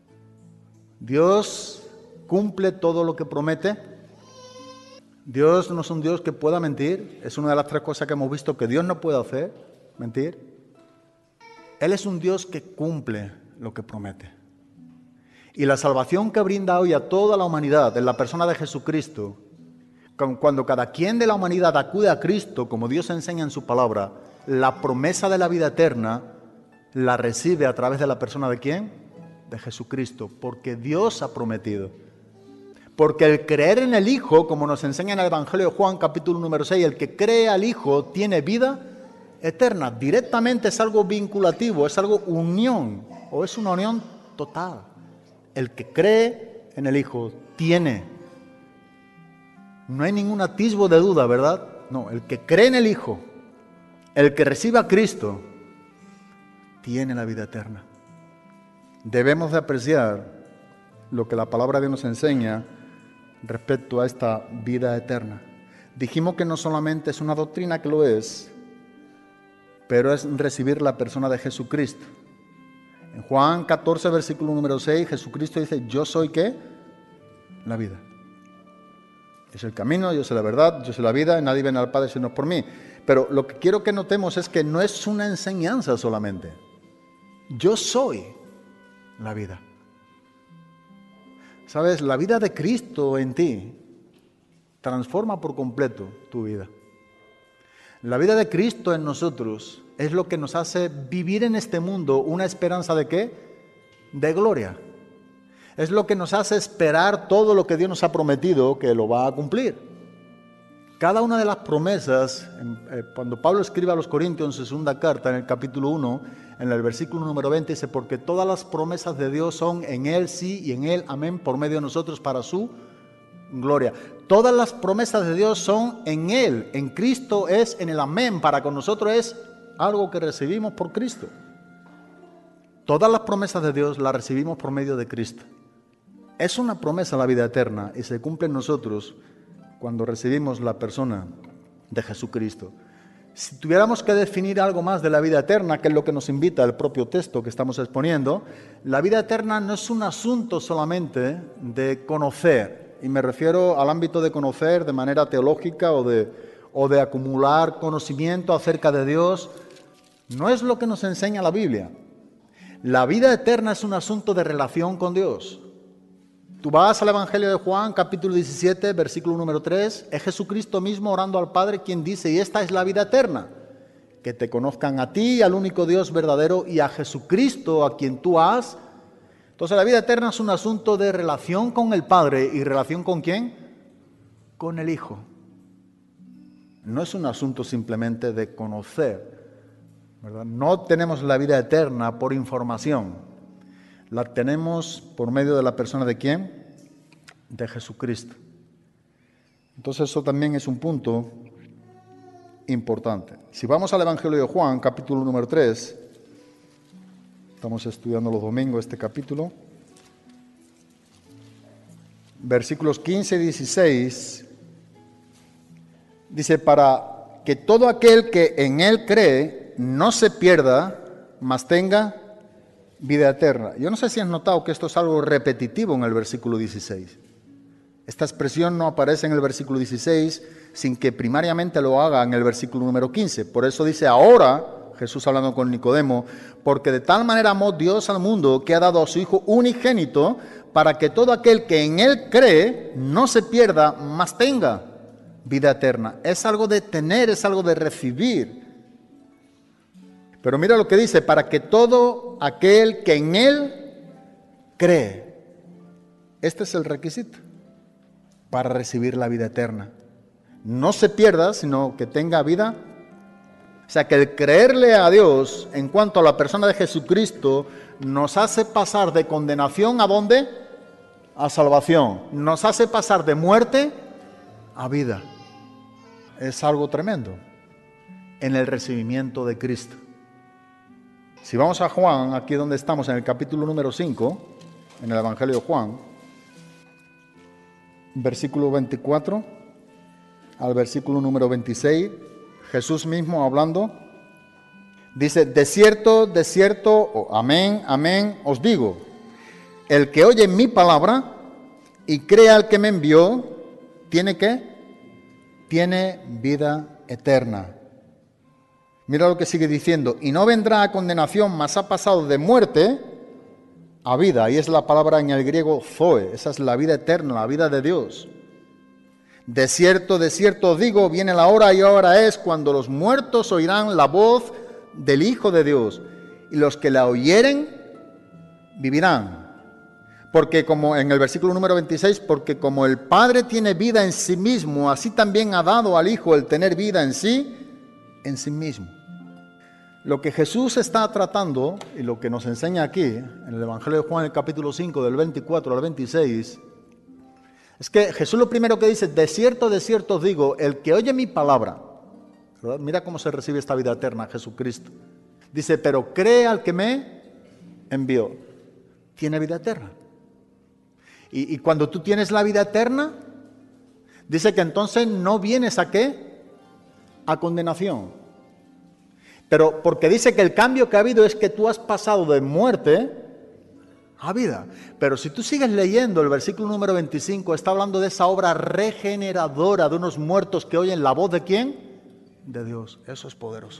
Dios cumple todo lo que promete. Dios no es un Dios que pueda mentir. Es una de las tres cosas que hemos visto que Dios no puede hacer, mentir. Él es un Dios que cumple lo que promete. Y la salvación que brinda hoy a toda la humanidad en la persona de Jesucristo, cuando cada quien de la humanidad acude a Cristo, como Dios enseña en su palabra, la promesa de la vida eterna la recibe a través de la persona de ¿quién? De Jesucristo, porque Dios ha prometido. Porque el creer en el Hijo, como nos enseña en el Evangelio de Juan, capítulo número 6, el que cree al Hijo tiene vida eterna. Directamente es algo vinculativo, es algo unión, o es una unión total. El que cree en el Hijo tiene. No hay ningún atisbo de duda, ¿verdad? No, el que cree en el Hijo, el que recibe a Cristo, tiene la vida eterna. Debemos de apreciar lo que la palabra de Dios nos enseña respecto a esta vida eterna. Dijimos que no solamente es una doctrina, que lo es, pero es recibir la persona de Jesucristo. En Juan 14, versículo número 6, Jesucristo dice, yo soy ¿qué? La vida. Yo soy el camino, yo soy la verdad, yo soy la vida, y nadie viene al Padre sino por mí. Pero lo que quiero que notemos es que no es una enseñanza solamente. Yo soy la vida. ¿Sabes? La vida de Cristo en ti transforma por completo tu vida. La vida de Cristo en nosotros es lo que nos hace vivir en este mundo una esperanza ¿de qué? De gloria. Es lo que nos hace esperar todo lo que Dios nos ha prometido que lo va a cumplir. Cada una de las promesas, cuando Pablo escribe a los Corintios en su segunda carta, en el capítulo 1, en el versículo número 20, dice, porque todas las promesas de Dios son en Él sí y en Él amén, por medio de nosotros para su gloria. Todas las promesas de Dios son en Él, en Cristo es en el amén, para con nosotros es algo que recibimos por Cristo. Todas las promesas de Dios las recibimos por medio de Cristo. Es una promesa la vida eterna y se cumple en nosotros cuando recibimos la persona de Jesucristo. Si tuviéramos que definir algo más de la vida eterna, que es lo que nos invita el propio texto que estamos exponiendo, la vida eterna no es un asunto solamente de conocer, y me refiero al ámbito de conocer de manera teológica o de acumular conocimiento acerca de Dios. No es lo que nos enseña la Biblia. La vida eterna es un asunto de relación con Dios. Tú vas al Evangelio de Juan, capítulo 17, versículo número 3, es Jesucristo mismo orando al Padre quien dice, y esta es la vida eterna, que te conozcan a ti, al único Dios verdadero, y a Jesucristo, a quien tú has. Entonces la vida eterna es un asunto de relación con el Padre, ¿y relación con quién? Con el Hijo. No es un asunto simplemente de conocer, ¿verdad? No tenemos la vida eterna por información. La tenemos por medio de la persona de ¿quién? De Jesucristo. Entonces eso también es un punto importante. Si vamos al Evangelio de Juan, capítulo número 3, estamos estudiando los domingos este capítulo, versículos 15 y 16, dice, para que todo aquel que en Él cree no se pierda, mas tenga vida eterna. Yo no sé si has notado que esto es algo repetitivo en el versículo 16. Esta expresión no aparece en el versículo 16 sin que primariamente lo haga en el versículo número 15. Por eso dice ahora, Jesús hablando con Nicodemo, porque de tal manera amó Dios al mundo que ha dado a su Hijo unigénito para que todo aquel que en Él cree no se pierda, mas tenga vida eterna. Es algo de tener, es algo de recibir. Pero mira lo que dice, para que todo aquel que en Él cree. Este es el requisito para recibir la vida eterna. No se pierda, sino que tenga vida. O sea, que el creerle a Dios en cuanto a la persona de Jesucristo nos hace pasar de condenación ¿a dónde? A salvación. Nos hace pasar de muerte a vida. Es algo tremendo en el recibimiento de Cristo. Si vamos a Juan, aquí donde estamos, en el capítulo número 5, en el Evangelio de Juan, versículo 24 al versículo número 26, Jesús mismo hablando, dice, de cierto, amén, amén, os digo, el que oye mi palabra y crea al que me envió, ¿tiene qué? Tiene vida eterna. Mira lo que sigue diciendo, y no vendrá a condenación, mas ha pasado de muerte a vida. Y es la palabra en el griego zoe, esa es la vida eterna, la vida de Dios. De cierto os digo, viene la hora y ahora es cuando los muertos oirán la voz del Hijo de Dios, y los que la oyeren vivirán. Porque como en el versículo número 26, porque como el Padre tiene vida en sí mismo, así también ha dado al Hijo el tener vida en sí mismo. Lo que Jesús está tratando, y lo que nos enseña aquí, en el Evangelio de Juan, el capítulo 5, del 24 al 26, es que Jesús lo primero que dice, de cierto os digo, el que oye mi palabra, ¿verdad? Mira cómo se recibe esta vida eterna, Jesucristo. Dice, pero cree al que me envió, tiene vida eterna. Y cuando tú tienes la vida eterna, dice que entonces no vienes ¿a qué? A condenación. Pero porque dice que el cambio que ha habido es que tú has pasado de muerte a vida. Pero si tú sigues leyendo el versículo número 25, está hablando de esa obra regeneradora de unos muertos que oyen la voz ¿de quién? De Dios. Eso es poderoso.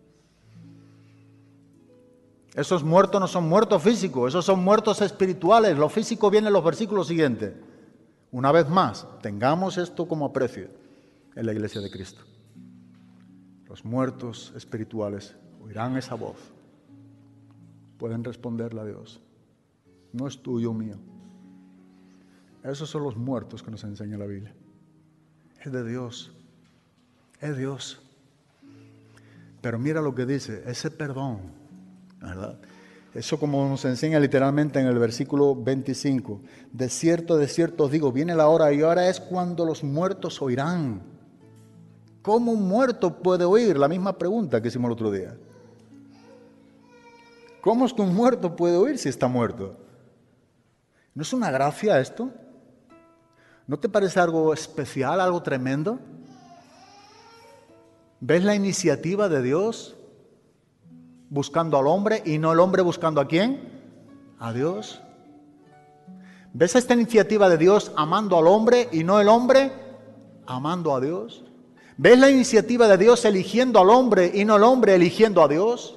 Esos muertos no son muertos físicos, esos son muertos espirituales. Lo físico viene en los versículos siguientes. Una vez más, tengamos esto como aprecio en la iglesia de Cristo. Los muertos espirituales oirán esa voz. Pueden responderle a Dios. No es tuyo o mío. Esos son los muertos que nos enseña la Biblia. Es de Dios. Es Dios. Pero mira lo que dice, ese perdón, ¿verdad? Eso como nos enseña literalmente en el versículo 25. De cierto os digo, viene la hora y ahora es cuando los muertos oirán. ¿Cómo un muerto puede oír? La misma pregunta que hicimos el otro día. ¿Cómo es que un muerto puede oír si está muerto? ¿No es una gracia esto? ¿No te parece algo especial, algo tremendo? ¿Ves la iniciativa de Dios buscando al hombre y no el hombre buscando a quién? A Dios. ¿Ves esta iniciativa de Dios amando al hombre y no el hombre amando a Dios? ¿Ves la iniciativa de Dios eligiendo al hombre y no el hombre eligiendo a Dios?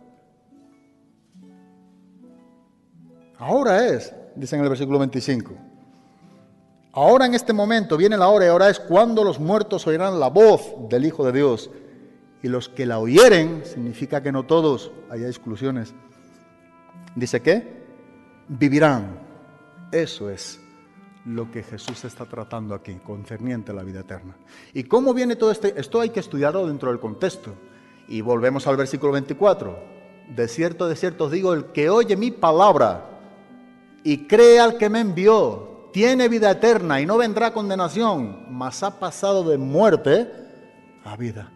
Ahora es, dice en el versículo 25. Ahora en este momento viene la hora y ahora es cuando los muertos oirán la voz del Hijo de Dios. Y los que la oyeren, significa que no todos, hay exclusiones. Dice que vivirán. Eso es lo que Jesús está tratando aquí, concerniente a la vida eterna. ¿Y cómo viene todo esto? Hay que estudiarlo dentro del contexto. Y volvemos al versículo 24. De cierto os digo, el que oye mi palabra y cree al que me envió, tiene vida eterna y no vendrá condenación, mas ha pasado de muerte a vida.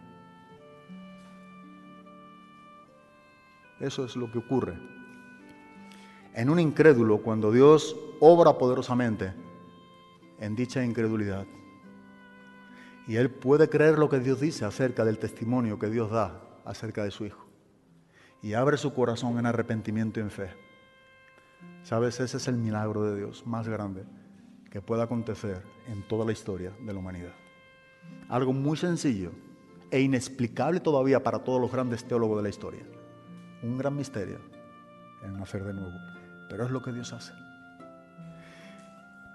Eso es lo que ocurre en un incrédulo cuando Dios obra poderosamente en dicha incredulidad. Y él puede creer lo que Dios dice acerca del testimonio que Dios da acerca de su Hijo. Y abre su corazón en arrepentimiento y en fe. ¿Sabes? Ese es el milagro de Dios más grande que pueda acontecer en toda la historia de la humanidad. Algo muy sencillo e inexplicable todavía para todos los grandes teólogos de la historia. Un gran misterio, el nacer de nuevo. Pero es lo que Dios hace.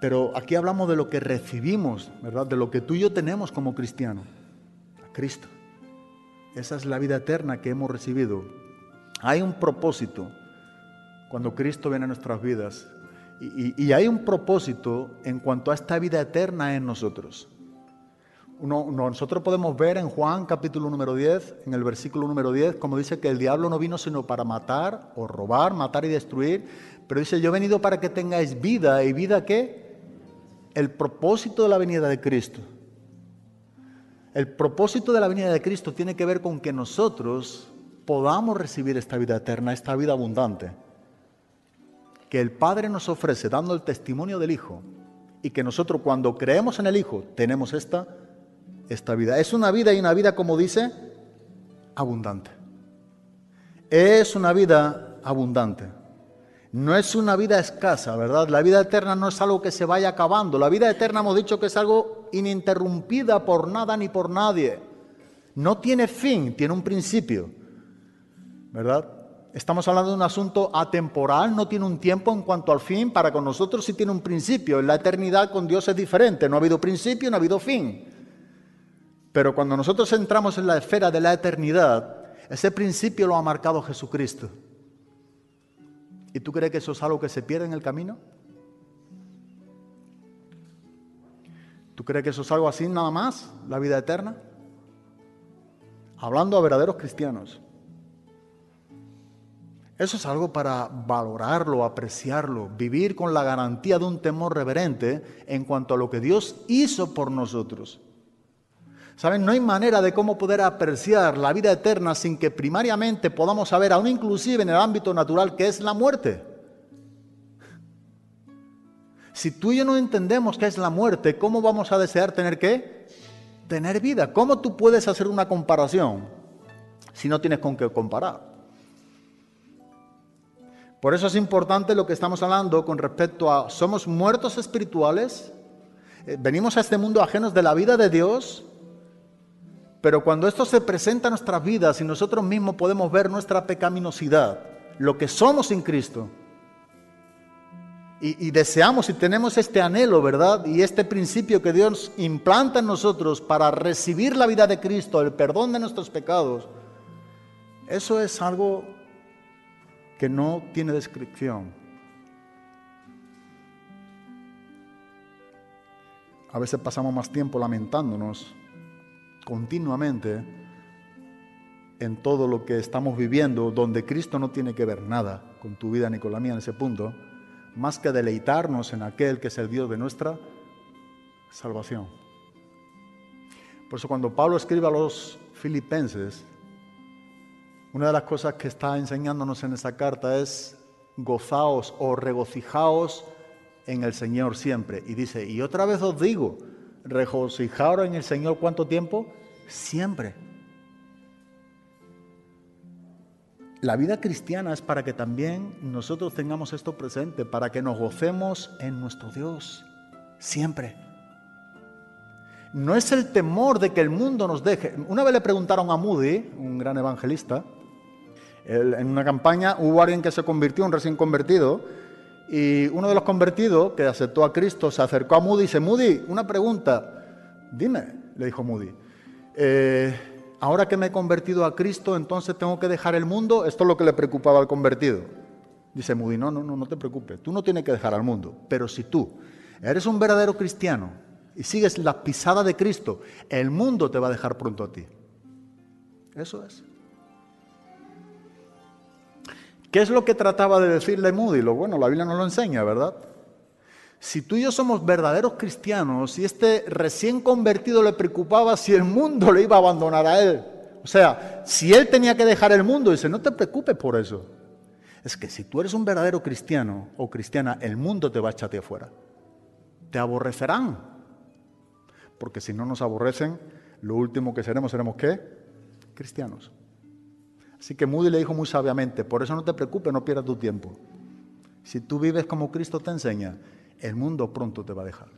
Pero aquí hablamos de lo que recibimos, ¿verdad? De lo que tú y yo tenemos como cristianos. A Cristo. Esa es la vida eterna que hemos recibido. Hay un propósito cuando Cristo viene a nuestras vidas. Y hay un propósito en cuanto a esta vida eterna en nosotros. Nosotros podemos ver en Juan capítulo número 10, en el versículo número 10, como dice que el diablo no vino sino para matar o robar, matar y destruir, pero dice, yo he venido para que tengáis vida. ¿Y vida qué? El propósito de la venida de Cristo. El propósito de la venida de Cristo tiene que ver con que nosotros podamos recibir esta vida eterna, esta vida abundante, que el Padre nos ofrece dando el testimonio del Hijo, y que nosotros cuando creemos en el Hijo tenemos esta vida. Es una vida, y una vida, como dice, abundante. Es una vida abundante. No es una vida escasa, ¿verdad? La vida eterna no es algo que se vaya acabando. La vida eterna hemos dicho que es algo ininterrumpida por nada ni por nadie. No tiene fin, tiene un principio, ¿verdad? Estamos hablando de un asunto atemporal, no tiene un tiempo en cuanto al fin. Para con nosotros sí tiene un principio. En la eternidad con Dios es diferente. No ha habido principio, no ha habido fin. Pero cuando nosotros entramos en la esfera de la eternidad, ese principio lo ha marcado Jesucristo. ¿Y tú crees que eso es algo que se pierde en el camino? ¿Tú crees que eso es algo así nada más, la vida eterna? Hablando a verdaderos cristianos. Eso es algo para valorarlo, apreciarlo, vivir con la garantía de un temor reverente en cuanto a lo que Dios hizo por nosotros. ¿Saben? No hay manera de cómo poder apreciar la vida eterna sin que primariamente podamos saber, aún inclusive en el ámbito natural, qué es la muerte. Si tú y yo no entendemos qué es la muerte, ¿cómo vamos a desear tener qué? Tener vida. ¿Cómo tú puedes hacer una comparación si no tienes con qué comparar? Por eso es importante lo que estamos hablando con respecto a somos muertos espirituales, venimos a este mundo ajenos de la vida de Dios. Pero cuando esto se presenta en nuestras vidas y nosotros mismos podemos ver nuestra pecaminosidad, lo que somos sin Cristo, y deseamos y tenemos este anhelo, ¿verdad? Y este principio que Dios implanta en nosotros para recibir la vida de Cristo, el perdón de nuestros pecados, eso es algo que no tiene descripción. A veces pasamos más tiempo lamentándonos continuamente en todo lo que estamos viviendo, donde Cristo no tiene que ver nada con tu vida ni con la mía en ese punto, más que deleitarnos en aquel que es el Dios de nuestra salvación. Por eso cuando Pablo escribe a los filipenses, una de las cosas que está enseñándonos en esa carta es gozaos o regocijaos en el Señor siempre. Y dice, y otra vez os digo, regocijaos en el Señor, ¿cuánto tiempo? Siempre. La vida cristiana es para que también nosotros tengamos esto presente, para que nos gocemos en nuestro Dios, siempre. No es el temor de que el mundo nos deje. Una vez le preguntaron a Moody, un gran evangelista, en una campaña hubo alguien que se convirtió, un recién convertido, y uno de los convertidos que aceptó a Cristo se acercó a Moody y dice, Moody, una pregunta, dime, le dijo Moody, ahora que me he convertido a Cristo, entonces tengo que dejar el mundo. Esto es lo que le preocupaba al convertido. Dice Moody, no te preocupes, tú no tienes que dejar al mundo, pero si tú eres un verdadero cristiano y sigues la pisada de Cristo, el mundo te va a dejar pronto a ti. Eso es. ¿Qué es lo que trataba de decirle Moody? Bueno, la Biblia nos lo enseña, ¿verdad? Si tú y yo somos verdaderos cristianos y este recién convertido le preocupaba si el mundo le iba a abandonar a él. O sea, si él tenía que dejar el mundo, dice, no te preocupes por eso. Es que si tú eres un verdadero cristiano o cristiana, el mundo te va a echarte afuera. Te aborrecerán. Porque si no nos aborrecen, lo último que seremos ¿qué? Cristianos. Así que Moody le dijo muy sabiamente, por eso no te preocupes, no pierdas tu tiempo. Si tú vives como Cristo te enseña, el mundo pronto te va a dejar.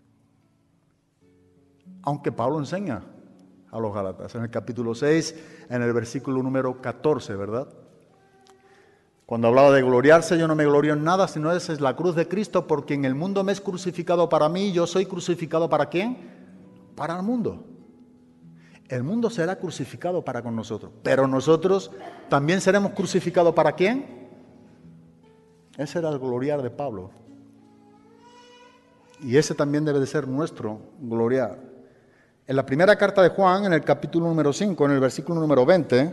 Aunque Pablo enseña a los Gálatas, en el capítulo 6, en el versículo número 14, ¿verdad? Cuando hablaba de gloriarse, yo no me glorio en nada, sino esa es la cruz de Cristo, porque en el mundo me es crucificado para mí, yo soy crucificado ¿para quién? Para el mundo. El mundo será crucificado para con nosotros, pero nosotros también seremos crucificados ¿para quién? Ese era el gloriar de Pablo. Y ese también debe de ser nuestro gloriar. En la primera carta de Juan, en el capítulo número 5, en el versículo número 20,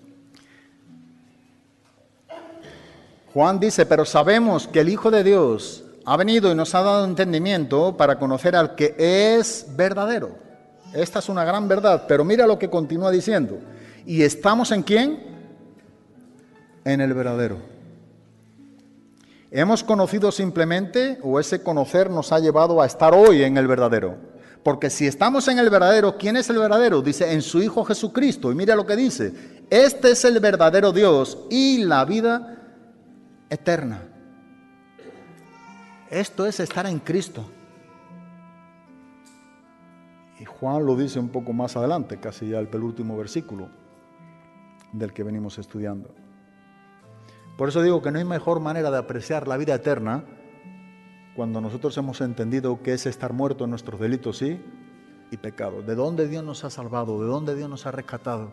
Juan dice, pero sabemos que el Hijo de Dios ha venido y nos ha dado entendimiento para conocer al que es verdadero. Esta es una gran verdad, pero mira lo que continúa diciendo. ¿Y estamos en quién? En el verdadero. ¿Hemos conocido simplemente o ese conocer nos ha llevado a estar hoy en el verdadero? Porque si estamos en el verdadero, ¿quién es el verdadero? Dice, en su Hijo Jesucristo. Y mira lo que dice, este es el verdadero Dios y la vida eterna. Esto es estar en Cristo. Y Juan lo dice un poco más adelante, casi ya el penúltimo versículo del que venimos estudiando. Por eso digo que no hay mejor manera de apreciar la vida eterna cuando nosotros hemos entendido que es estar muerto en nuestros delitos y pecados. ¿De dónde Dios nos ha salvado? ¿De dónde Dios nos ha rescatado?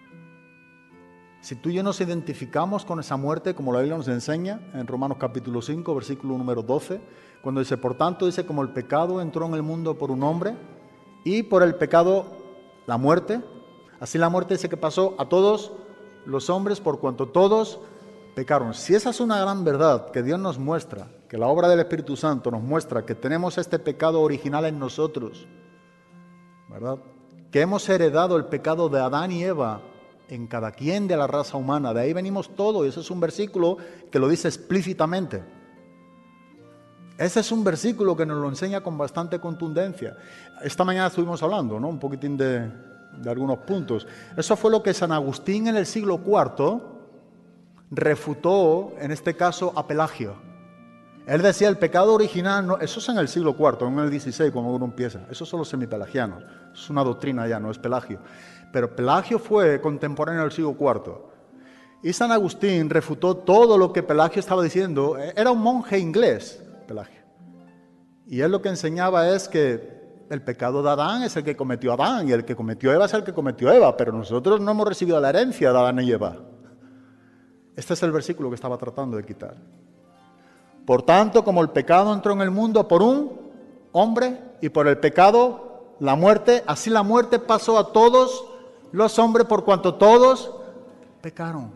Si tú y yo nos identificamos con esa muerte, como la Biblia nos enseña en Romanos capítulo 5, versículo número 12, cuando dice, por tanto, dice, como el pecado entró en el mundo por un hombre, y por el pecado la muerte, así la muerte dice que pasó a todos los hombres por cuanto todos pecaron. Si esa es una gran verdad que Dios nos muestra, que la obra del Espíritu Santo nos muestra que tenemos este pecado original en nosotros, ¿verdad? Que hemos heredado el pecado de Adán y Eva en cada quien de la raza humana, de ahí venimos todos, y ese es un versículo que lo dice explícitamente. Ese es un versículo que nos lo enseña con bastante contundencia. Esta mañana estuvimos hablando, ¿no? Un poquitín de algunos puntos. Eso fue lo que San Agustín en el siglo IV refutó, en este caso, a Pelagio. Él decía, el pecado original, no, eso es en el siglo IV, en el XVI, cuando uno empieza. Eso son los semipelagianos. Es una doctrina ya, no es Pelagio. Pero Pelagio fue contemporáneo del siglo IV. Y San Agustín refutó todo lo que Pelagio estaba diciendo. Era un monje inglés, Pelagio. Y él lo que enseñaba es que el pecado de Adán es el que cometió Adán y el que cometió Eva es el que cometió Eva, pero nosotros no hemos recibido la herencia de Adán y Eva. Este es el versículo que estaba tratando de quitar. Por tanto, como el pecado entró en el mundo por un hombre y por el pecado la muerte, así la muerte pasó a todos los hombres por cuanto todos pecaron.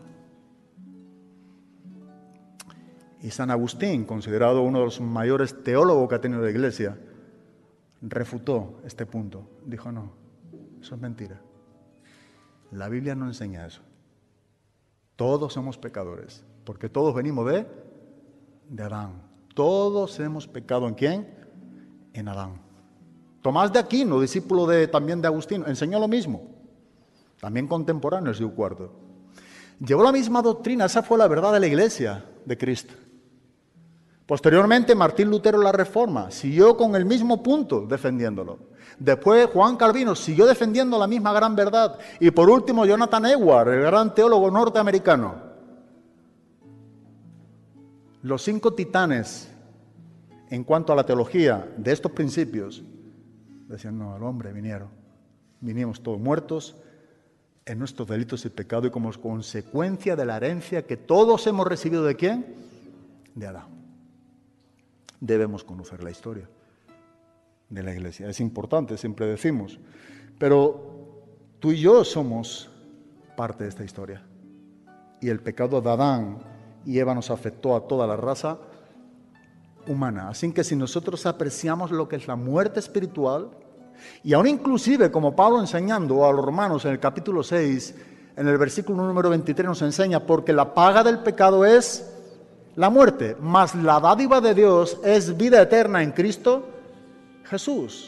Y San Agustín, considerado uno de los mayores teólogos que ha tenido la Iglesia, refutó este punto. Dijo, no, eso es mentira. La Biblia no enseña eso. Todos somos pecadores, porque todos venimos de Adán. Todos hemos pecado, ¿en quién? En Adán. Tomás de Aquino, discípulo también de Agustín, enseñó lo mismo. También contemporáneo del siglo IV. Llevó la misma doctrina, esa fue la verdad de la Iglesia de Cristo. Posteriormente, Martín Lutero en la Reforma siguió con el mismo punto defendiéndolo. Después, Juan Calvino siguió defendiendo la misma gran verdad. Y por último, Jonathan Edwards, el gran teólogo norteamericano. Los 5 titanes, en cuanto a la teología de estos principios, decían, no, al hombre vinimos todos muertos en nuestros delitos y pecados y como consecuencia de la herencia que todos hemos recibido ¿de quién? De Adán. Debemos conocer la historia de la Iglesia. Es importante, siempre decimos. Pero tú y yo somos parte de esta historia. Y el pecado de Adán y Eva nos afectó a toda la raza humana. Así que si nosotros apreciamos lo que es la muerte espiritual, y aún inclusive como Pablo enseñando a los romanos en el capítulo 6, en el versículo número 23 nos enseña, porque la paga del pecado es la muerte, mas la dádiva de Dios es vida eterna en Cristo Jesús.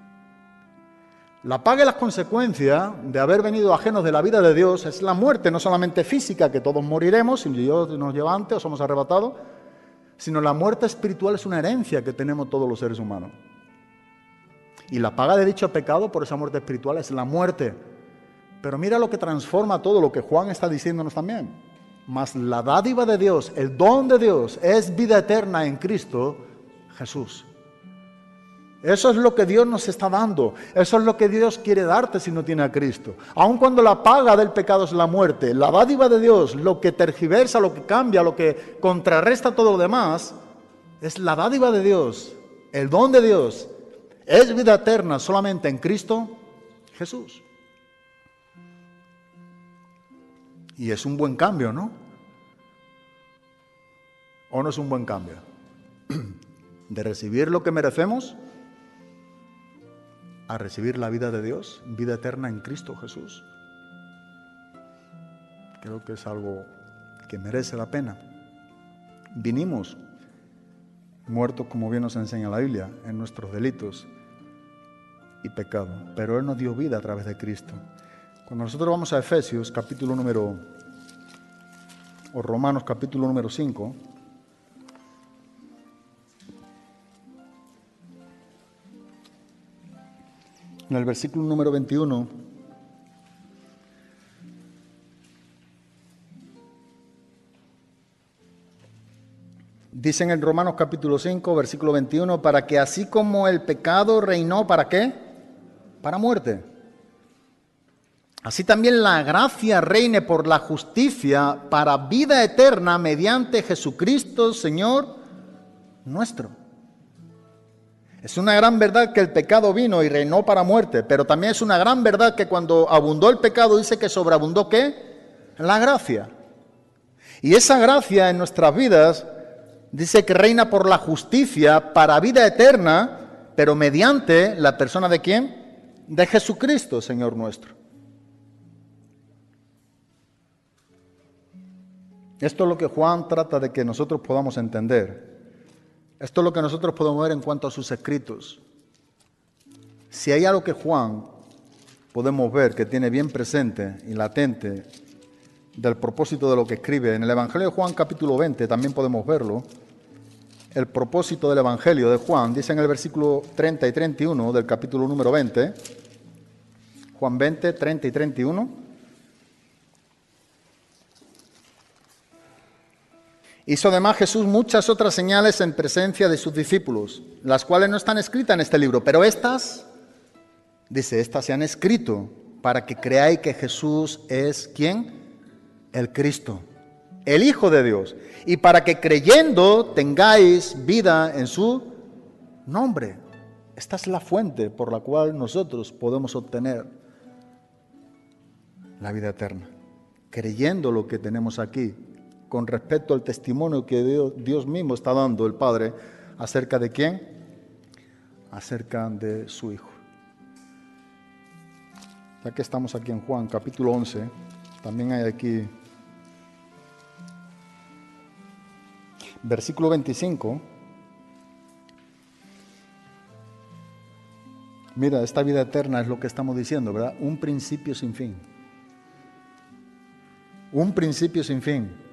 La paga y las consecuencias de haber venido ajenos de la vida de Dios es la muerte, no solamente física, que todos moriremos, si Dios nos lleva antes o somos arrebatados, sino la muerte espiritual es una herencia que tenemos todos los seres humanos. Y la paga de dicho pecado por esa muerte espiritual es la muerte. Pero mira lo que transforma todo lo que Juan está diciéndonos también. Mas la dádiva de Dios, el don de Dios, es vida eterna en Cristo Jesús. Eso es lo que Dios nos está dando. Eso es lo que Dios quiere darte si no tiene a Cristo. Aun cuando la paga del pecado es la muerte, la dádiva de Dios, lo que tergiversa, lo que cambia, lo que contrarresta todo lo demás, es la dádiva de Dios, el don de Dios. Es vida eterna solamente en Cristo Jesús. Y es un buen cambio, ¿no? ¿O no es un buen cambio? De recibir lo que merecemos a recibir la vida de Dios, vida eterna en Cristo Jesús. Creo que es algo que merece la pena. Vinimos muertos, como bien nos enseña la Biblia, en nuestros delitos y pecado, pero Él nos dio vida a través de Cristo. Cuando nosotros vamos a Efesios, o Romanos capítulo número 5, en el versículo número 21, dice en el Romanos capítulo 5, versículo 21, para que así como el pecado reinó, ¿para qué? Para muerte. Así también la gracia reine por la justicia para vida eterna mediante Jesucristo, Señor nuestro. Es una gran verdad que el pecado vino y reinó para muerte, pero también es una gran verdad que cuando abundó el pecado dice que sobreabundó ¿qué? La gracia. Y esa gracia en nuestras vidas dice que reina por la justicia para vida eterna, pero mediante la persona ¿de quién? De Jesucristo, Señor nuestro. Esto es lo que Juan trata de que nosotros podamos entender. Esto es lo que nosotros podemos ver en cuanto a sus escritos. Si hay algo que Juan podemos ver que tiene bien presente y latente del propósito de lo que escribe, en el Evangelio de Juan capítulo 20 también podemos verlo. El propósito del Evangelio de Juan, dice en el versículo 30 y 31 del capítulo número 20, Juan 20, 30 y 31. Hizo además Jesús muchas otras señales en presencia de sus discípulos, las cuales no están escritas en este libro, pero estas, dice, estas se han escrito para que creáis que Jesús es, ¿quién? El Cristo, el Hijo de Dios, y para que creyendo tengáis vida en su nombre. Esta es la fuente por la cual nosotros podemos obtener la vida eterna, creyendo lo que tenemos aquí, con respecto al testimonio que Dios mismo está dando, el Padre, acerca de quién, acerca de su Hijo. Ya que estamos aquí en Juan capítulo 11, también hay aquí versículo 25. Mira, esta vida eterna es lo que estamos diciendo, ¿verdad? Un principio sin fin. Un principio sin fin.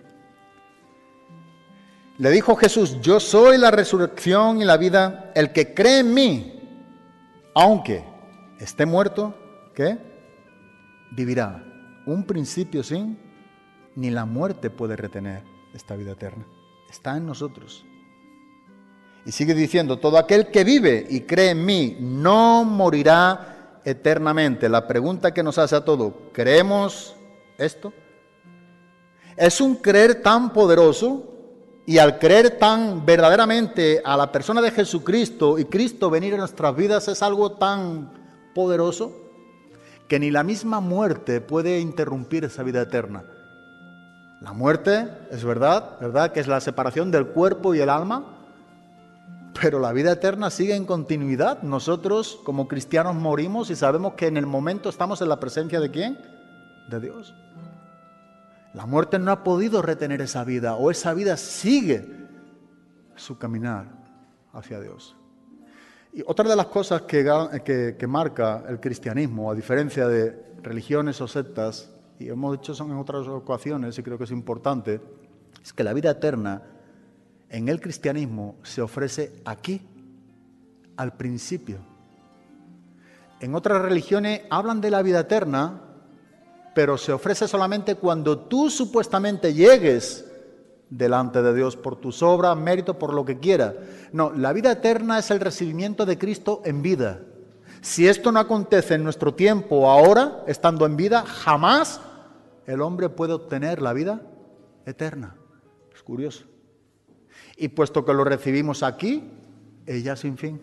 Le dijo Jesús, yo soy la resurrección y la vida, el que cree en mí, aunque esté muerto, ¿qué? Vivirá. Un principio sin, ni la muerte puede retener esta vida eterna. Está en nosotros. Y sigue diciendo, todo aquel que vive y cree en mí no morirá eternamente. La pregunta que nos hace a todos, ¿creemos esto? Es un creer tan poderoso. Y al creer tan verdaderamente a la persona de Jesucristo y Cristo venir a nuestras vidas es algo tan poderoso que ni la misma muerte puede interrumpir esa vida eterna. La muerte es verdad que es la separación del cuerpo y el alma, pero la vida eterna sigue en continuidad. Nosotros como cristianos morimos y sabemos que en el momento estamos en la presencia ¿de quién? De Dios. La muerte no ha podido retener esa vida, o esa vida sigue su caminar hacia Dios. Y otra de las cosas que marca el cristianismo, a diferencia de religiones o sectas, y hemos dicho eso en otras ocasiones y creo que es importante, es que la vida eterna en el cristianismo se ofrece aquí, al principio. En otras religiones hablan de la vida eterna pero se ofrece solamente cuando tú supuestamente llegues delante de Dios por tus obras, mérito, por lo que quieras. No, la vida eterna es el recibimiento de Cristo en vida. Si esto no acontece en nuestro tiempo ahora, estando en vida, jamás el hombre puede obtener la vida eterna. Es curioso. Y puesto que lo recibimos aquí, es ya sin fin.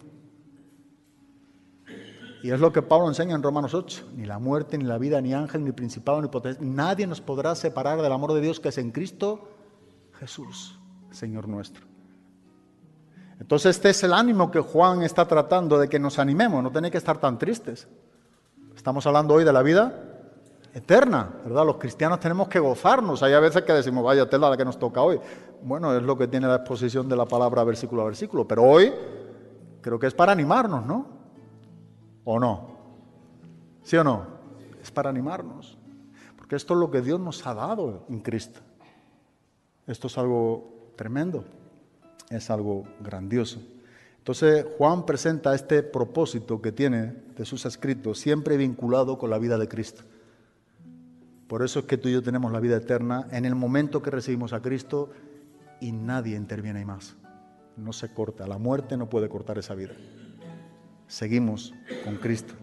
Y es lo que Pablo enseña en Romanos 8. Ni la muerte, ni la vida, ni ángel, ni principado, ni potestad. Nadie nos podrá separar del amor de Dios que es en Cristo Jesús, Señor nuestro. Entonces este es el ánimo que Juan está tratando de que nos animemos. No tenéis que estar tan tristes. Estamos hablando hoy de la vida eterna, ¿verdad? Los cristianos tenemos que gozarnos. Hay a veces que decimos, vaya tela la que nos toca hoy. Bueno, es lo que tiene la exposición de la palabra versículo a versículo. Pero hoy creo que es para animarnos, ¿no? ¿O no? ¿Sí o no? Es para animarnos. Porque esto es lo que Dios nos ha dado en Cristo. Esto es algo tremendo. Es algo grandioso. Entonces Juan presenta este propósito que tiene de sus escritos, siempre vinculado con la vida de Cristo. Por eso es que tú y yo tenemos la vida eterna en el momento que recibimos a Cristo y nadie interviene ahí más. No se corta. La muerte no puede cortar esa vida. Seguimos con Cristo.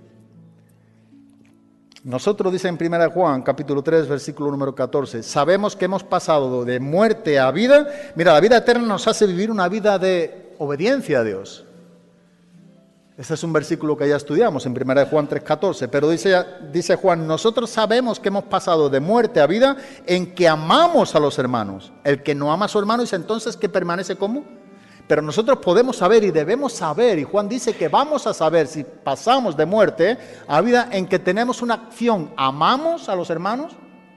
Nosotros, dice en 1 Juan, capítulo 3, versículo número 14, sabemos que hemos pasado de muerte a vida. Mira, la vida eterna nos hace vivir una vida de obediencia a Dios. Este es un versículo que ya estudiamos en 1 Juan 3, 14, pero dice Juan, nosotros sabemos que hemos pasado de muerte a vida en que amamos a los hermanos. El que no ama a su hermano, dice entonces que permanece como... Pero nosotros podemos saber y debemos saber, y Juan dice que vamos a saber si pasamos de muerte a vida en que tenemos una acción. ¿Amamos a los hermanos?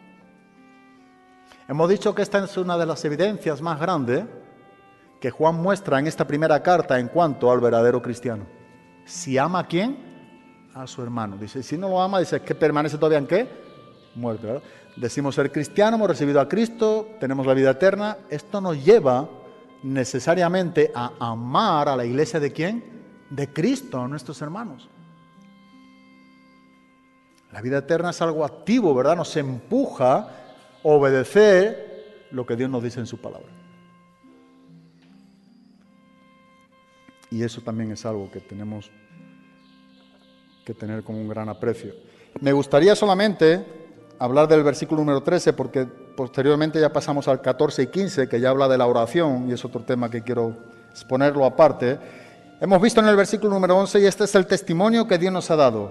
Hemos dicho que esta es una de las evidencias más grandes que Juan muestra en esta primera carta en cuanto al verdadero cristiano. Si ama a quién, a su hermano. Dice, si no lo ama, dice que permanece todavía en qué, muerte, ¿verdad? Decimos ser cristiano, hemos recibido a Cristo, tenemos la vida eterna. Esto nos lleva necesariamente a amar a la iglesia de quién, de Cristo, a nuestros hermanos. La vida eterna es algo activo, ¿verdad? Nos empuja a obedecer lo que Dios nos dice en su palabra. Y eso también es algo que tenemos que tener con un gran aprecio. Me gustaría solamente hablar del versículo número 13, porque posteriormente ya pasamos al 14 y 15, que ya habla de la oración, y es otro tema que quiero exponerlo aparte. Hemos visto en el versículo número 11, y este es el testimonio que Dios nos ha dado.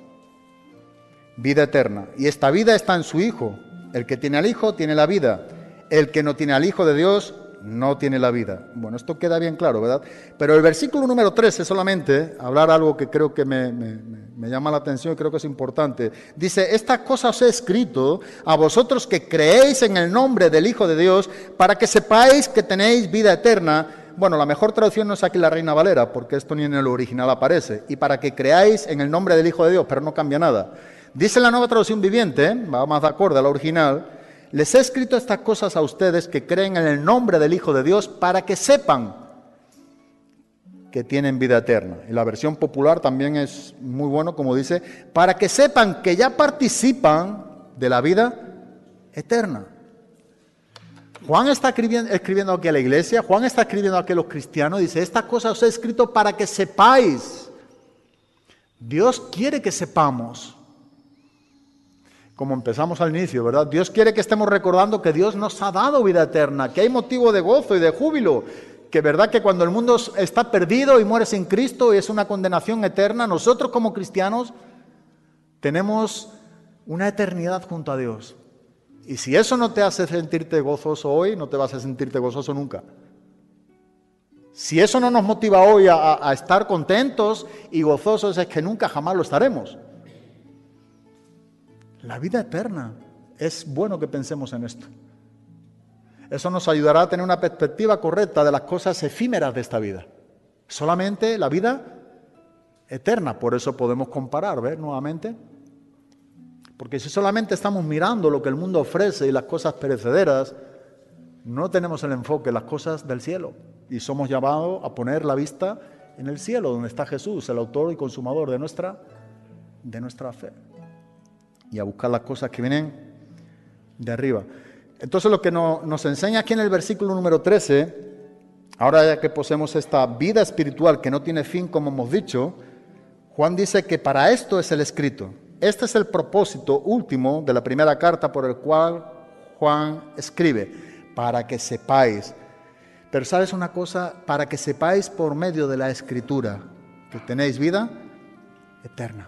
Vida eterna. Y esta vida está en su Hijo. El que tiene al Hijo tiene la vida. El que no tiene al Hijo de Dios no tiene la vida. Bueno, esto queda bien claro, ¿verdad? Pero el versículo número 13 solamente, hablar algo que creo que me llama la atención y creo que es importante. Dice, estas cosas os he escrito a vosotros que creéis en el nombre del Hijo de Dios, para que sepáis que tenéis vida eterna. Bueno, la mejor traducción no es aquí la Reina Valera, porque esto ni en el original aparece. Y para que creáis en el nombre del Hijo de Dios, pero no cambia nada. Dice la Nueva Traducción Viviente, va más de acuerdo a la original, les he escrito estas cosas a ustedes que creen en el nombre del Hijo de Dios para que sepan que tienen vida eterna. Y la versión popular también es muy bueno, como dice, para que sepan que ya participan de la vida eterna. Juan está escribiendo aquí a la iglesia, Juan está escribiendo aquí a los cristianos, dice, estas cosas os he escrito para que sepáis. Dios quiere que sepamos. Como empezamos al inicio, ¿verdad? Dios quiere que estemos recordando que Dios nos ha dado vida eterna, que hay motivo de gozo y de júbilo, que verdad que cuando el mundo está perdido y muere sin Cristo y es una condenación eterna, nosotros como cristianos tenemos una eternidad junto a Dios. Y si eso no te hace sentirte gozoso hoy, no te vas a sentirte gozoso nunca. Si eso no nos motiva hoy a estar contentos y gozosos, es que nunca jamás lo estaremos. La vida eterna. Es bueno que pensemos en esto. Eso nos ayudará a tener una perspectiva correcta de las cosas efímeras de esta vida. Solamente la vida eterna. Por eso podemos comparar, ¿ves? Nuevamente. Porque si solamente estamos mirando lo que el mundo ofrece y las cosas perecederas, no tenemos el enfoque en las cosas del cielo. Y somos llamados a poner la vista en el cielo, donde está Jesús, el autor y consumador de nuestra fe. y a buscar las cosas que vienen de arriba. Entonces lo que nos enseña aquí en el versículo número 13, ahora ya que poseemos esta vida espiritual que no tiene fin, como hemos dicho, Juan dice que para esto es el escrito. Este es el propósito último de la primera carta por el cual Juan escribe, para que sepáis. Pero ¿sabes una cosa? Para que sepáis por medio de la escritura que tenéis vida eterna.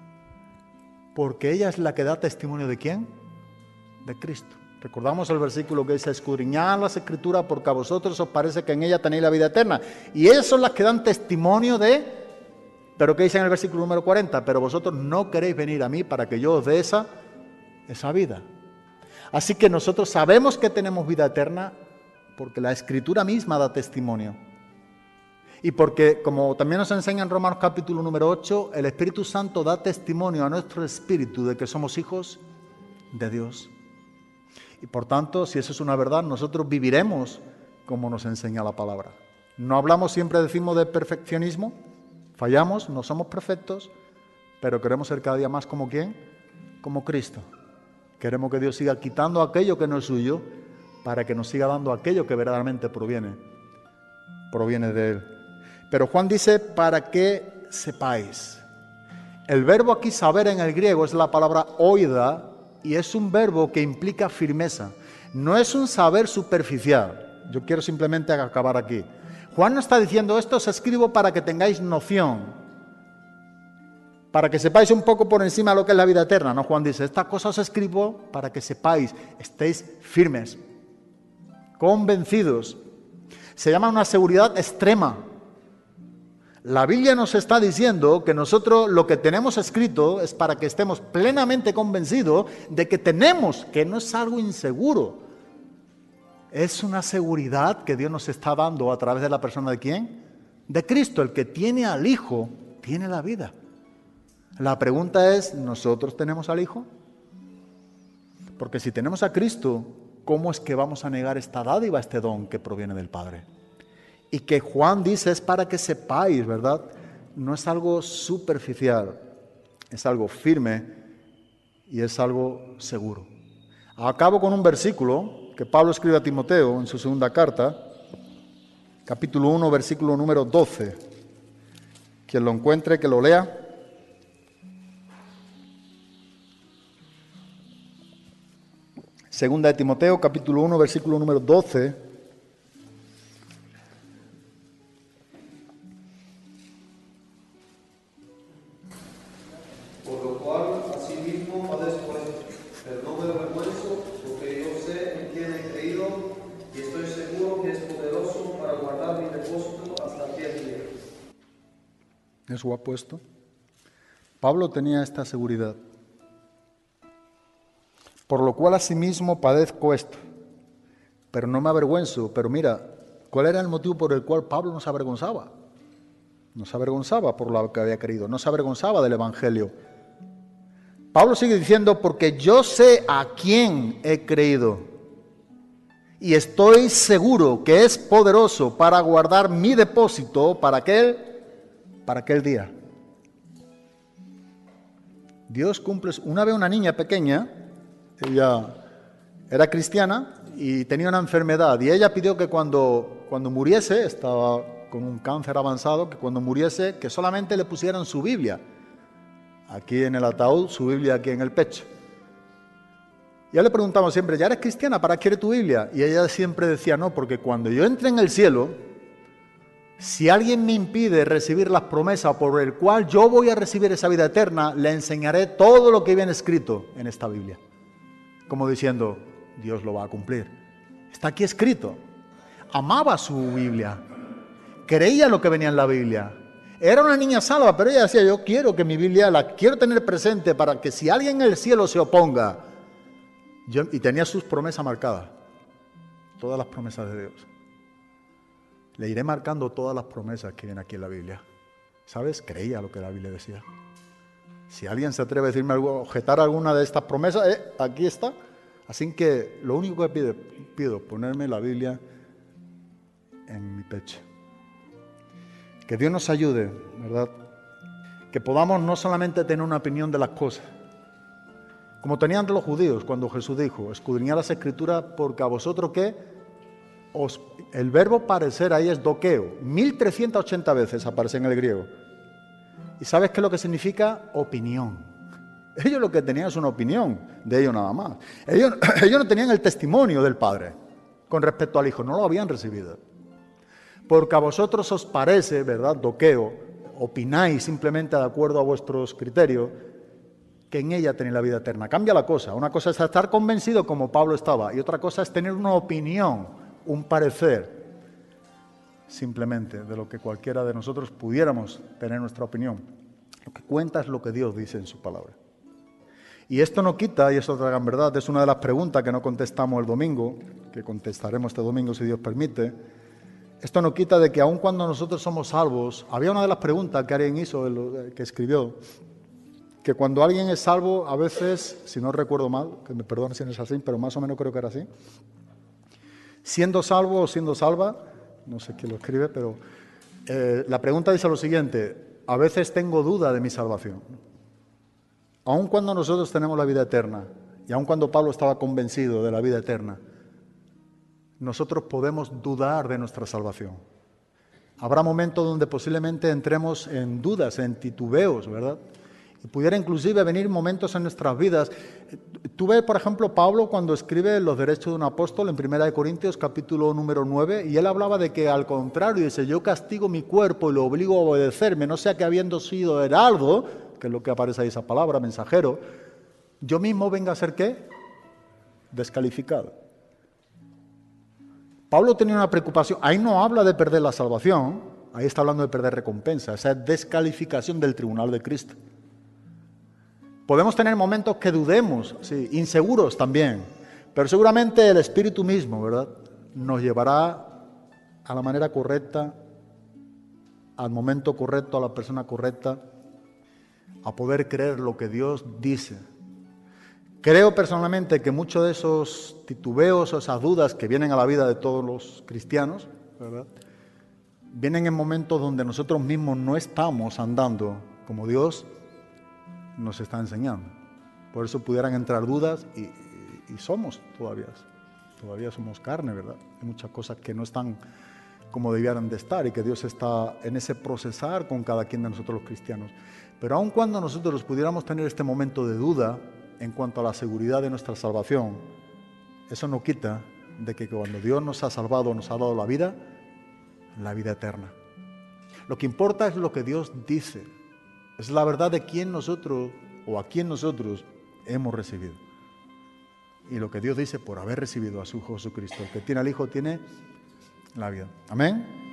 Porque ella es la que da testimonio ¿de quién? De Cristo. Recordamos el versículo que dice, escudriñad las escrituras porque a vosotros os parece que en ella tenéis la vida eterna. Y ellas son las que dan testimonio de, pero ¿qué dice en el versículo número 40? Pero vosotros no queréis venir a mí para que yo os dé esa vida. Así que nosotros sabemos que tenemos vida eterna porque la escritura misma da testimonio. Y porque, como también nos enseña en Romanos capítulo número 8, el Espíritu Santo da testimonio a nuestro espíritu de que somos hijos de Dios. Y por tanto, si eso es una verdad, nosotros viviremos como nos enseña la palabra. No hablamos, siempre decimos de perfeccionismo, fallamos, no somos perfectos, pero queremos ser cada día más como ¿quién? Como Cristo. Queremos que Dios siga quitando aquello que no es suyo para que nos siga dando aquello que verdaderamente proviene de Él. Pero Juan dice, para que sepáis. El verbo aquí saber en el griego es la palabra oida y es un verbo que implica firmeza. No es un saber superficial. Yo quiero simplemente acabar aquí. Juan no está diciendo esto os escribo para que tengáis noción, para que sepáis un poco por encima de lo que es la vida eterna. No, Juan dice, esta cosa os escribo para que sepáis, estéis firmes, convencidos. Se llama una seguridad extrema. La Biblia nos está diciendo que nosotros lo que tenemos escrito es para que estemos plenamente convencidos de que tenemos, que no es algo inseguro. Es una seguridad que Dios nos está dando a través de la persona de ¿quién? De Cristo. El que tiene al Hijo, tiene la vida. La pregunta es, ¿nosotros tenemos al Hijo? Porque si tenemos a Cristo, ¿cómo es que vamos a negar esta dádiva, este don que proviene del Padre? Y que Juan dice es para que sepáis, ¿verdad? No es algo superficial, es algo firme y es algo seguro. Acabo con un versículo que Pablo escribe a Timoteo en su segunda carta, capítulo 1, versículo número 12. Quien lo encuentre, que lo lea. Segunda de Timoteo, capítulo 1, versículo número 12. Por lo cual, asimismo, padezco esto, pero no me avergüenzo, porque yo sé en quién he creído y estoy seguro que es poderoso para guardar mi depósito hasta aquel día. Eso ha puesto. Pablo tenía esta seguridad. Por lo cual asimismo padezco esto, pero no me avergüenzo. Pero mira, ¿cuál era el motivo por el cual Pablo no se avergonzaba? No se avergonzaba por lo que había creído, no se avergonzaba del Evangelio. Pablo sigue diciendo, porque yo sé a quién he creído y estoy seguro que es poderoso para guardar mi depósito para aquel día. Dios cumple. Una vez una niña pequeña, ella era cristiana y tenía una enfermedad y ella pidió que cuando muriese, estaba con un cáncer avanzado, que cuando muriese que solamente le pusieran su Biblia aquí en el ataúd, su Biblia aquí en el pecho. Ya le preguntamos siempre, ¿ya eres cristiana? ¿Para qué quieres tu Biblia? Y ella siempre decía, no, porque cuando yo entre en el cielo, si alguien me impide recibir las promesas por el cual yo voy a recibir esa vida eterna, le enseñaré todo lo que viene escrito en esta Biblia. Como diciendo, Dios lo va a cumplir. Está aquí escrito. Amaba su Biblia. Creía lo que venía en la Biblia. Era una niña salva, pero ella decía, yo quiero que mi Biblia la quiero tener presente para que si alguien en el cielo se oponga, y tenía sus promesas marcadas. Todas las promesas de Dios. Le iré marcando todas las promesas que vienen aquí en la Biblia. ¿Sabes? Creía lo que la Biblia decía. Si alguien se atreve a decirme algo, objetar alguna de estas promesas, aquí está. Así que lo único que pido, ponerme la Biblia en mi pecho. Que Dios nos ayude, ¿verdad? Que podamos no solamente tener una opinión de las cosas, Como tenían los judíos cuando Jesús dijo, escudriñad las Escrituras porque a vosotros ¿qué? El verbo parecer ahí es dokeo, 1380 veces aparece en el griego. ¿Y sabes qué es lo que significa? Opinión. Ellos lo que tenían es una opinión de ellos nada más. Ellos no tenían el testimonio del Padre con respecto al Hijo, no lo habían recibido. Porque a vosotros os parece, ¿verdad? Dokeo, opináis simplemente de acuerdo a vuestros criterios, que en ella tenéis la vida eterna. Cambia la cosa. Una cosa es estar convencido como Pablo estaba y otra cosa es tener una opinión, un parecer, simplemente de lo que cualquiera de nosotros pudiéramos tener nuestra opinión. Lo que cuenta es lo que Dios dice en su palabra. Y esto no quita, y es otra gran verdad, es una de las preguntas que no contestamos el domingo, que contestaremos este domingo si Dios permite. Esto no quita de que aun cuando nosotros somos salvos, había una de las preguntas que alguien hizo, que escribió, que cuando alguien es salvo, a veces, si no recuerdo mal, que me perdonen si no es así, pero más o menos creo que era así, siendo salvo o siendo salva, no sé quién lo escribe, pero la pregunta dice lo siguiente: a veces tengo duda de mi salvación. Aun cuando nosotros tenemos la vida eterna, y aun cuando Pablo estaba convencido de la vida eterna, nosotros podemos dudar de nuestra salvación. Habrá momentos donde posiblemente entremos en dudas, en titubeos, ¿verdad? Y pudiera inclusive venir momentos en nuestras vidas. Tú ves, por ejemplo, Pablo cuando escribe los derechos de un apóstol en 1 Corintios capítulo número 9, y él hablaba de que al contrario, dice, yo castigo mi cuerpo y lo obligo a obedecerme, no sea que habiendo sido heraldo, que es lo que aparece ahí esa palabra, mensajero, yo mismo venga a ser ¿qué? Descalificado. Pablo tenía una preocupación, ahí no habla de perder la salvación, ahí está hablando de perder recompensa, esa es descalificación del tribunal de Cristo. Podemos tener momentos que dudemos, sí, inseguros también, pero seguramente el Espíritu mismo, ¿verdad?, nos llevará a la manera correcta, al momento correcto, a la persona correcta, a poder creer lo que Dios dice. Creo personalmente que muchos de esos titubeos o esas dudas que vienen a la vida de todos los cristianos, ¿verdad?, vienen en momentos donde nosotros mismos no estamos andando como Dios nos está enseñando. Por eso pudieran entrar dudas y somos todavía somos carne, ¿verdad? Hay muchas cosas que no están como debieran de estar y que Dios está en ese procesar con cada quien de nosotros los cristianos. Pero aun cuando nosotros pudiéramos tener este momento de duda en cuanto a la seguridad de nuestra salvación, eso no quita de que cuando Dios nos ha salvado, nos ha dado la vida eterna. Lo que importa es lo que Dios dice. Es la verdad de quién nosotros o a quién nosotros hemos recibido. Y lo que Dios dice por haber recibido a su Hijo Jesucristo. El que tiene al Hijo tiene la vida. Amén.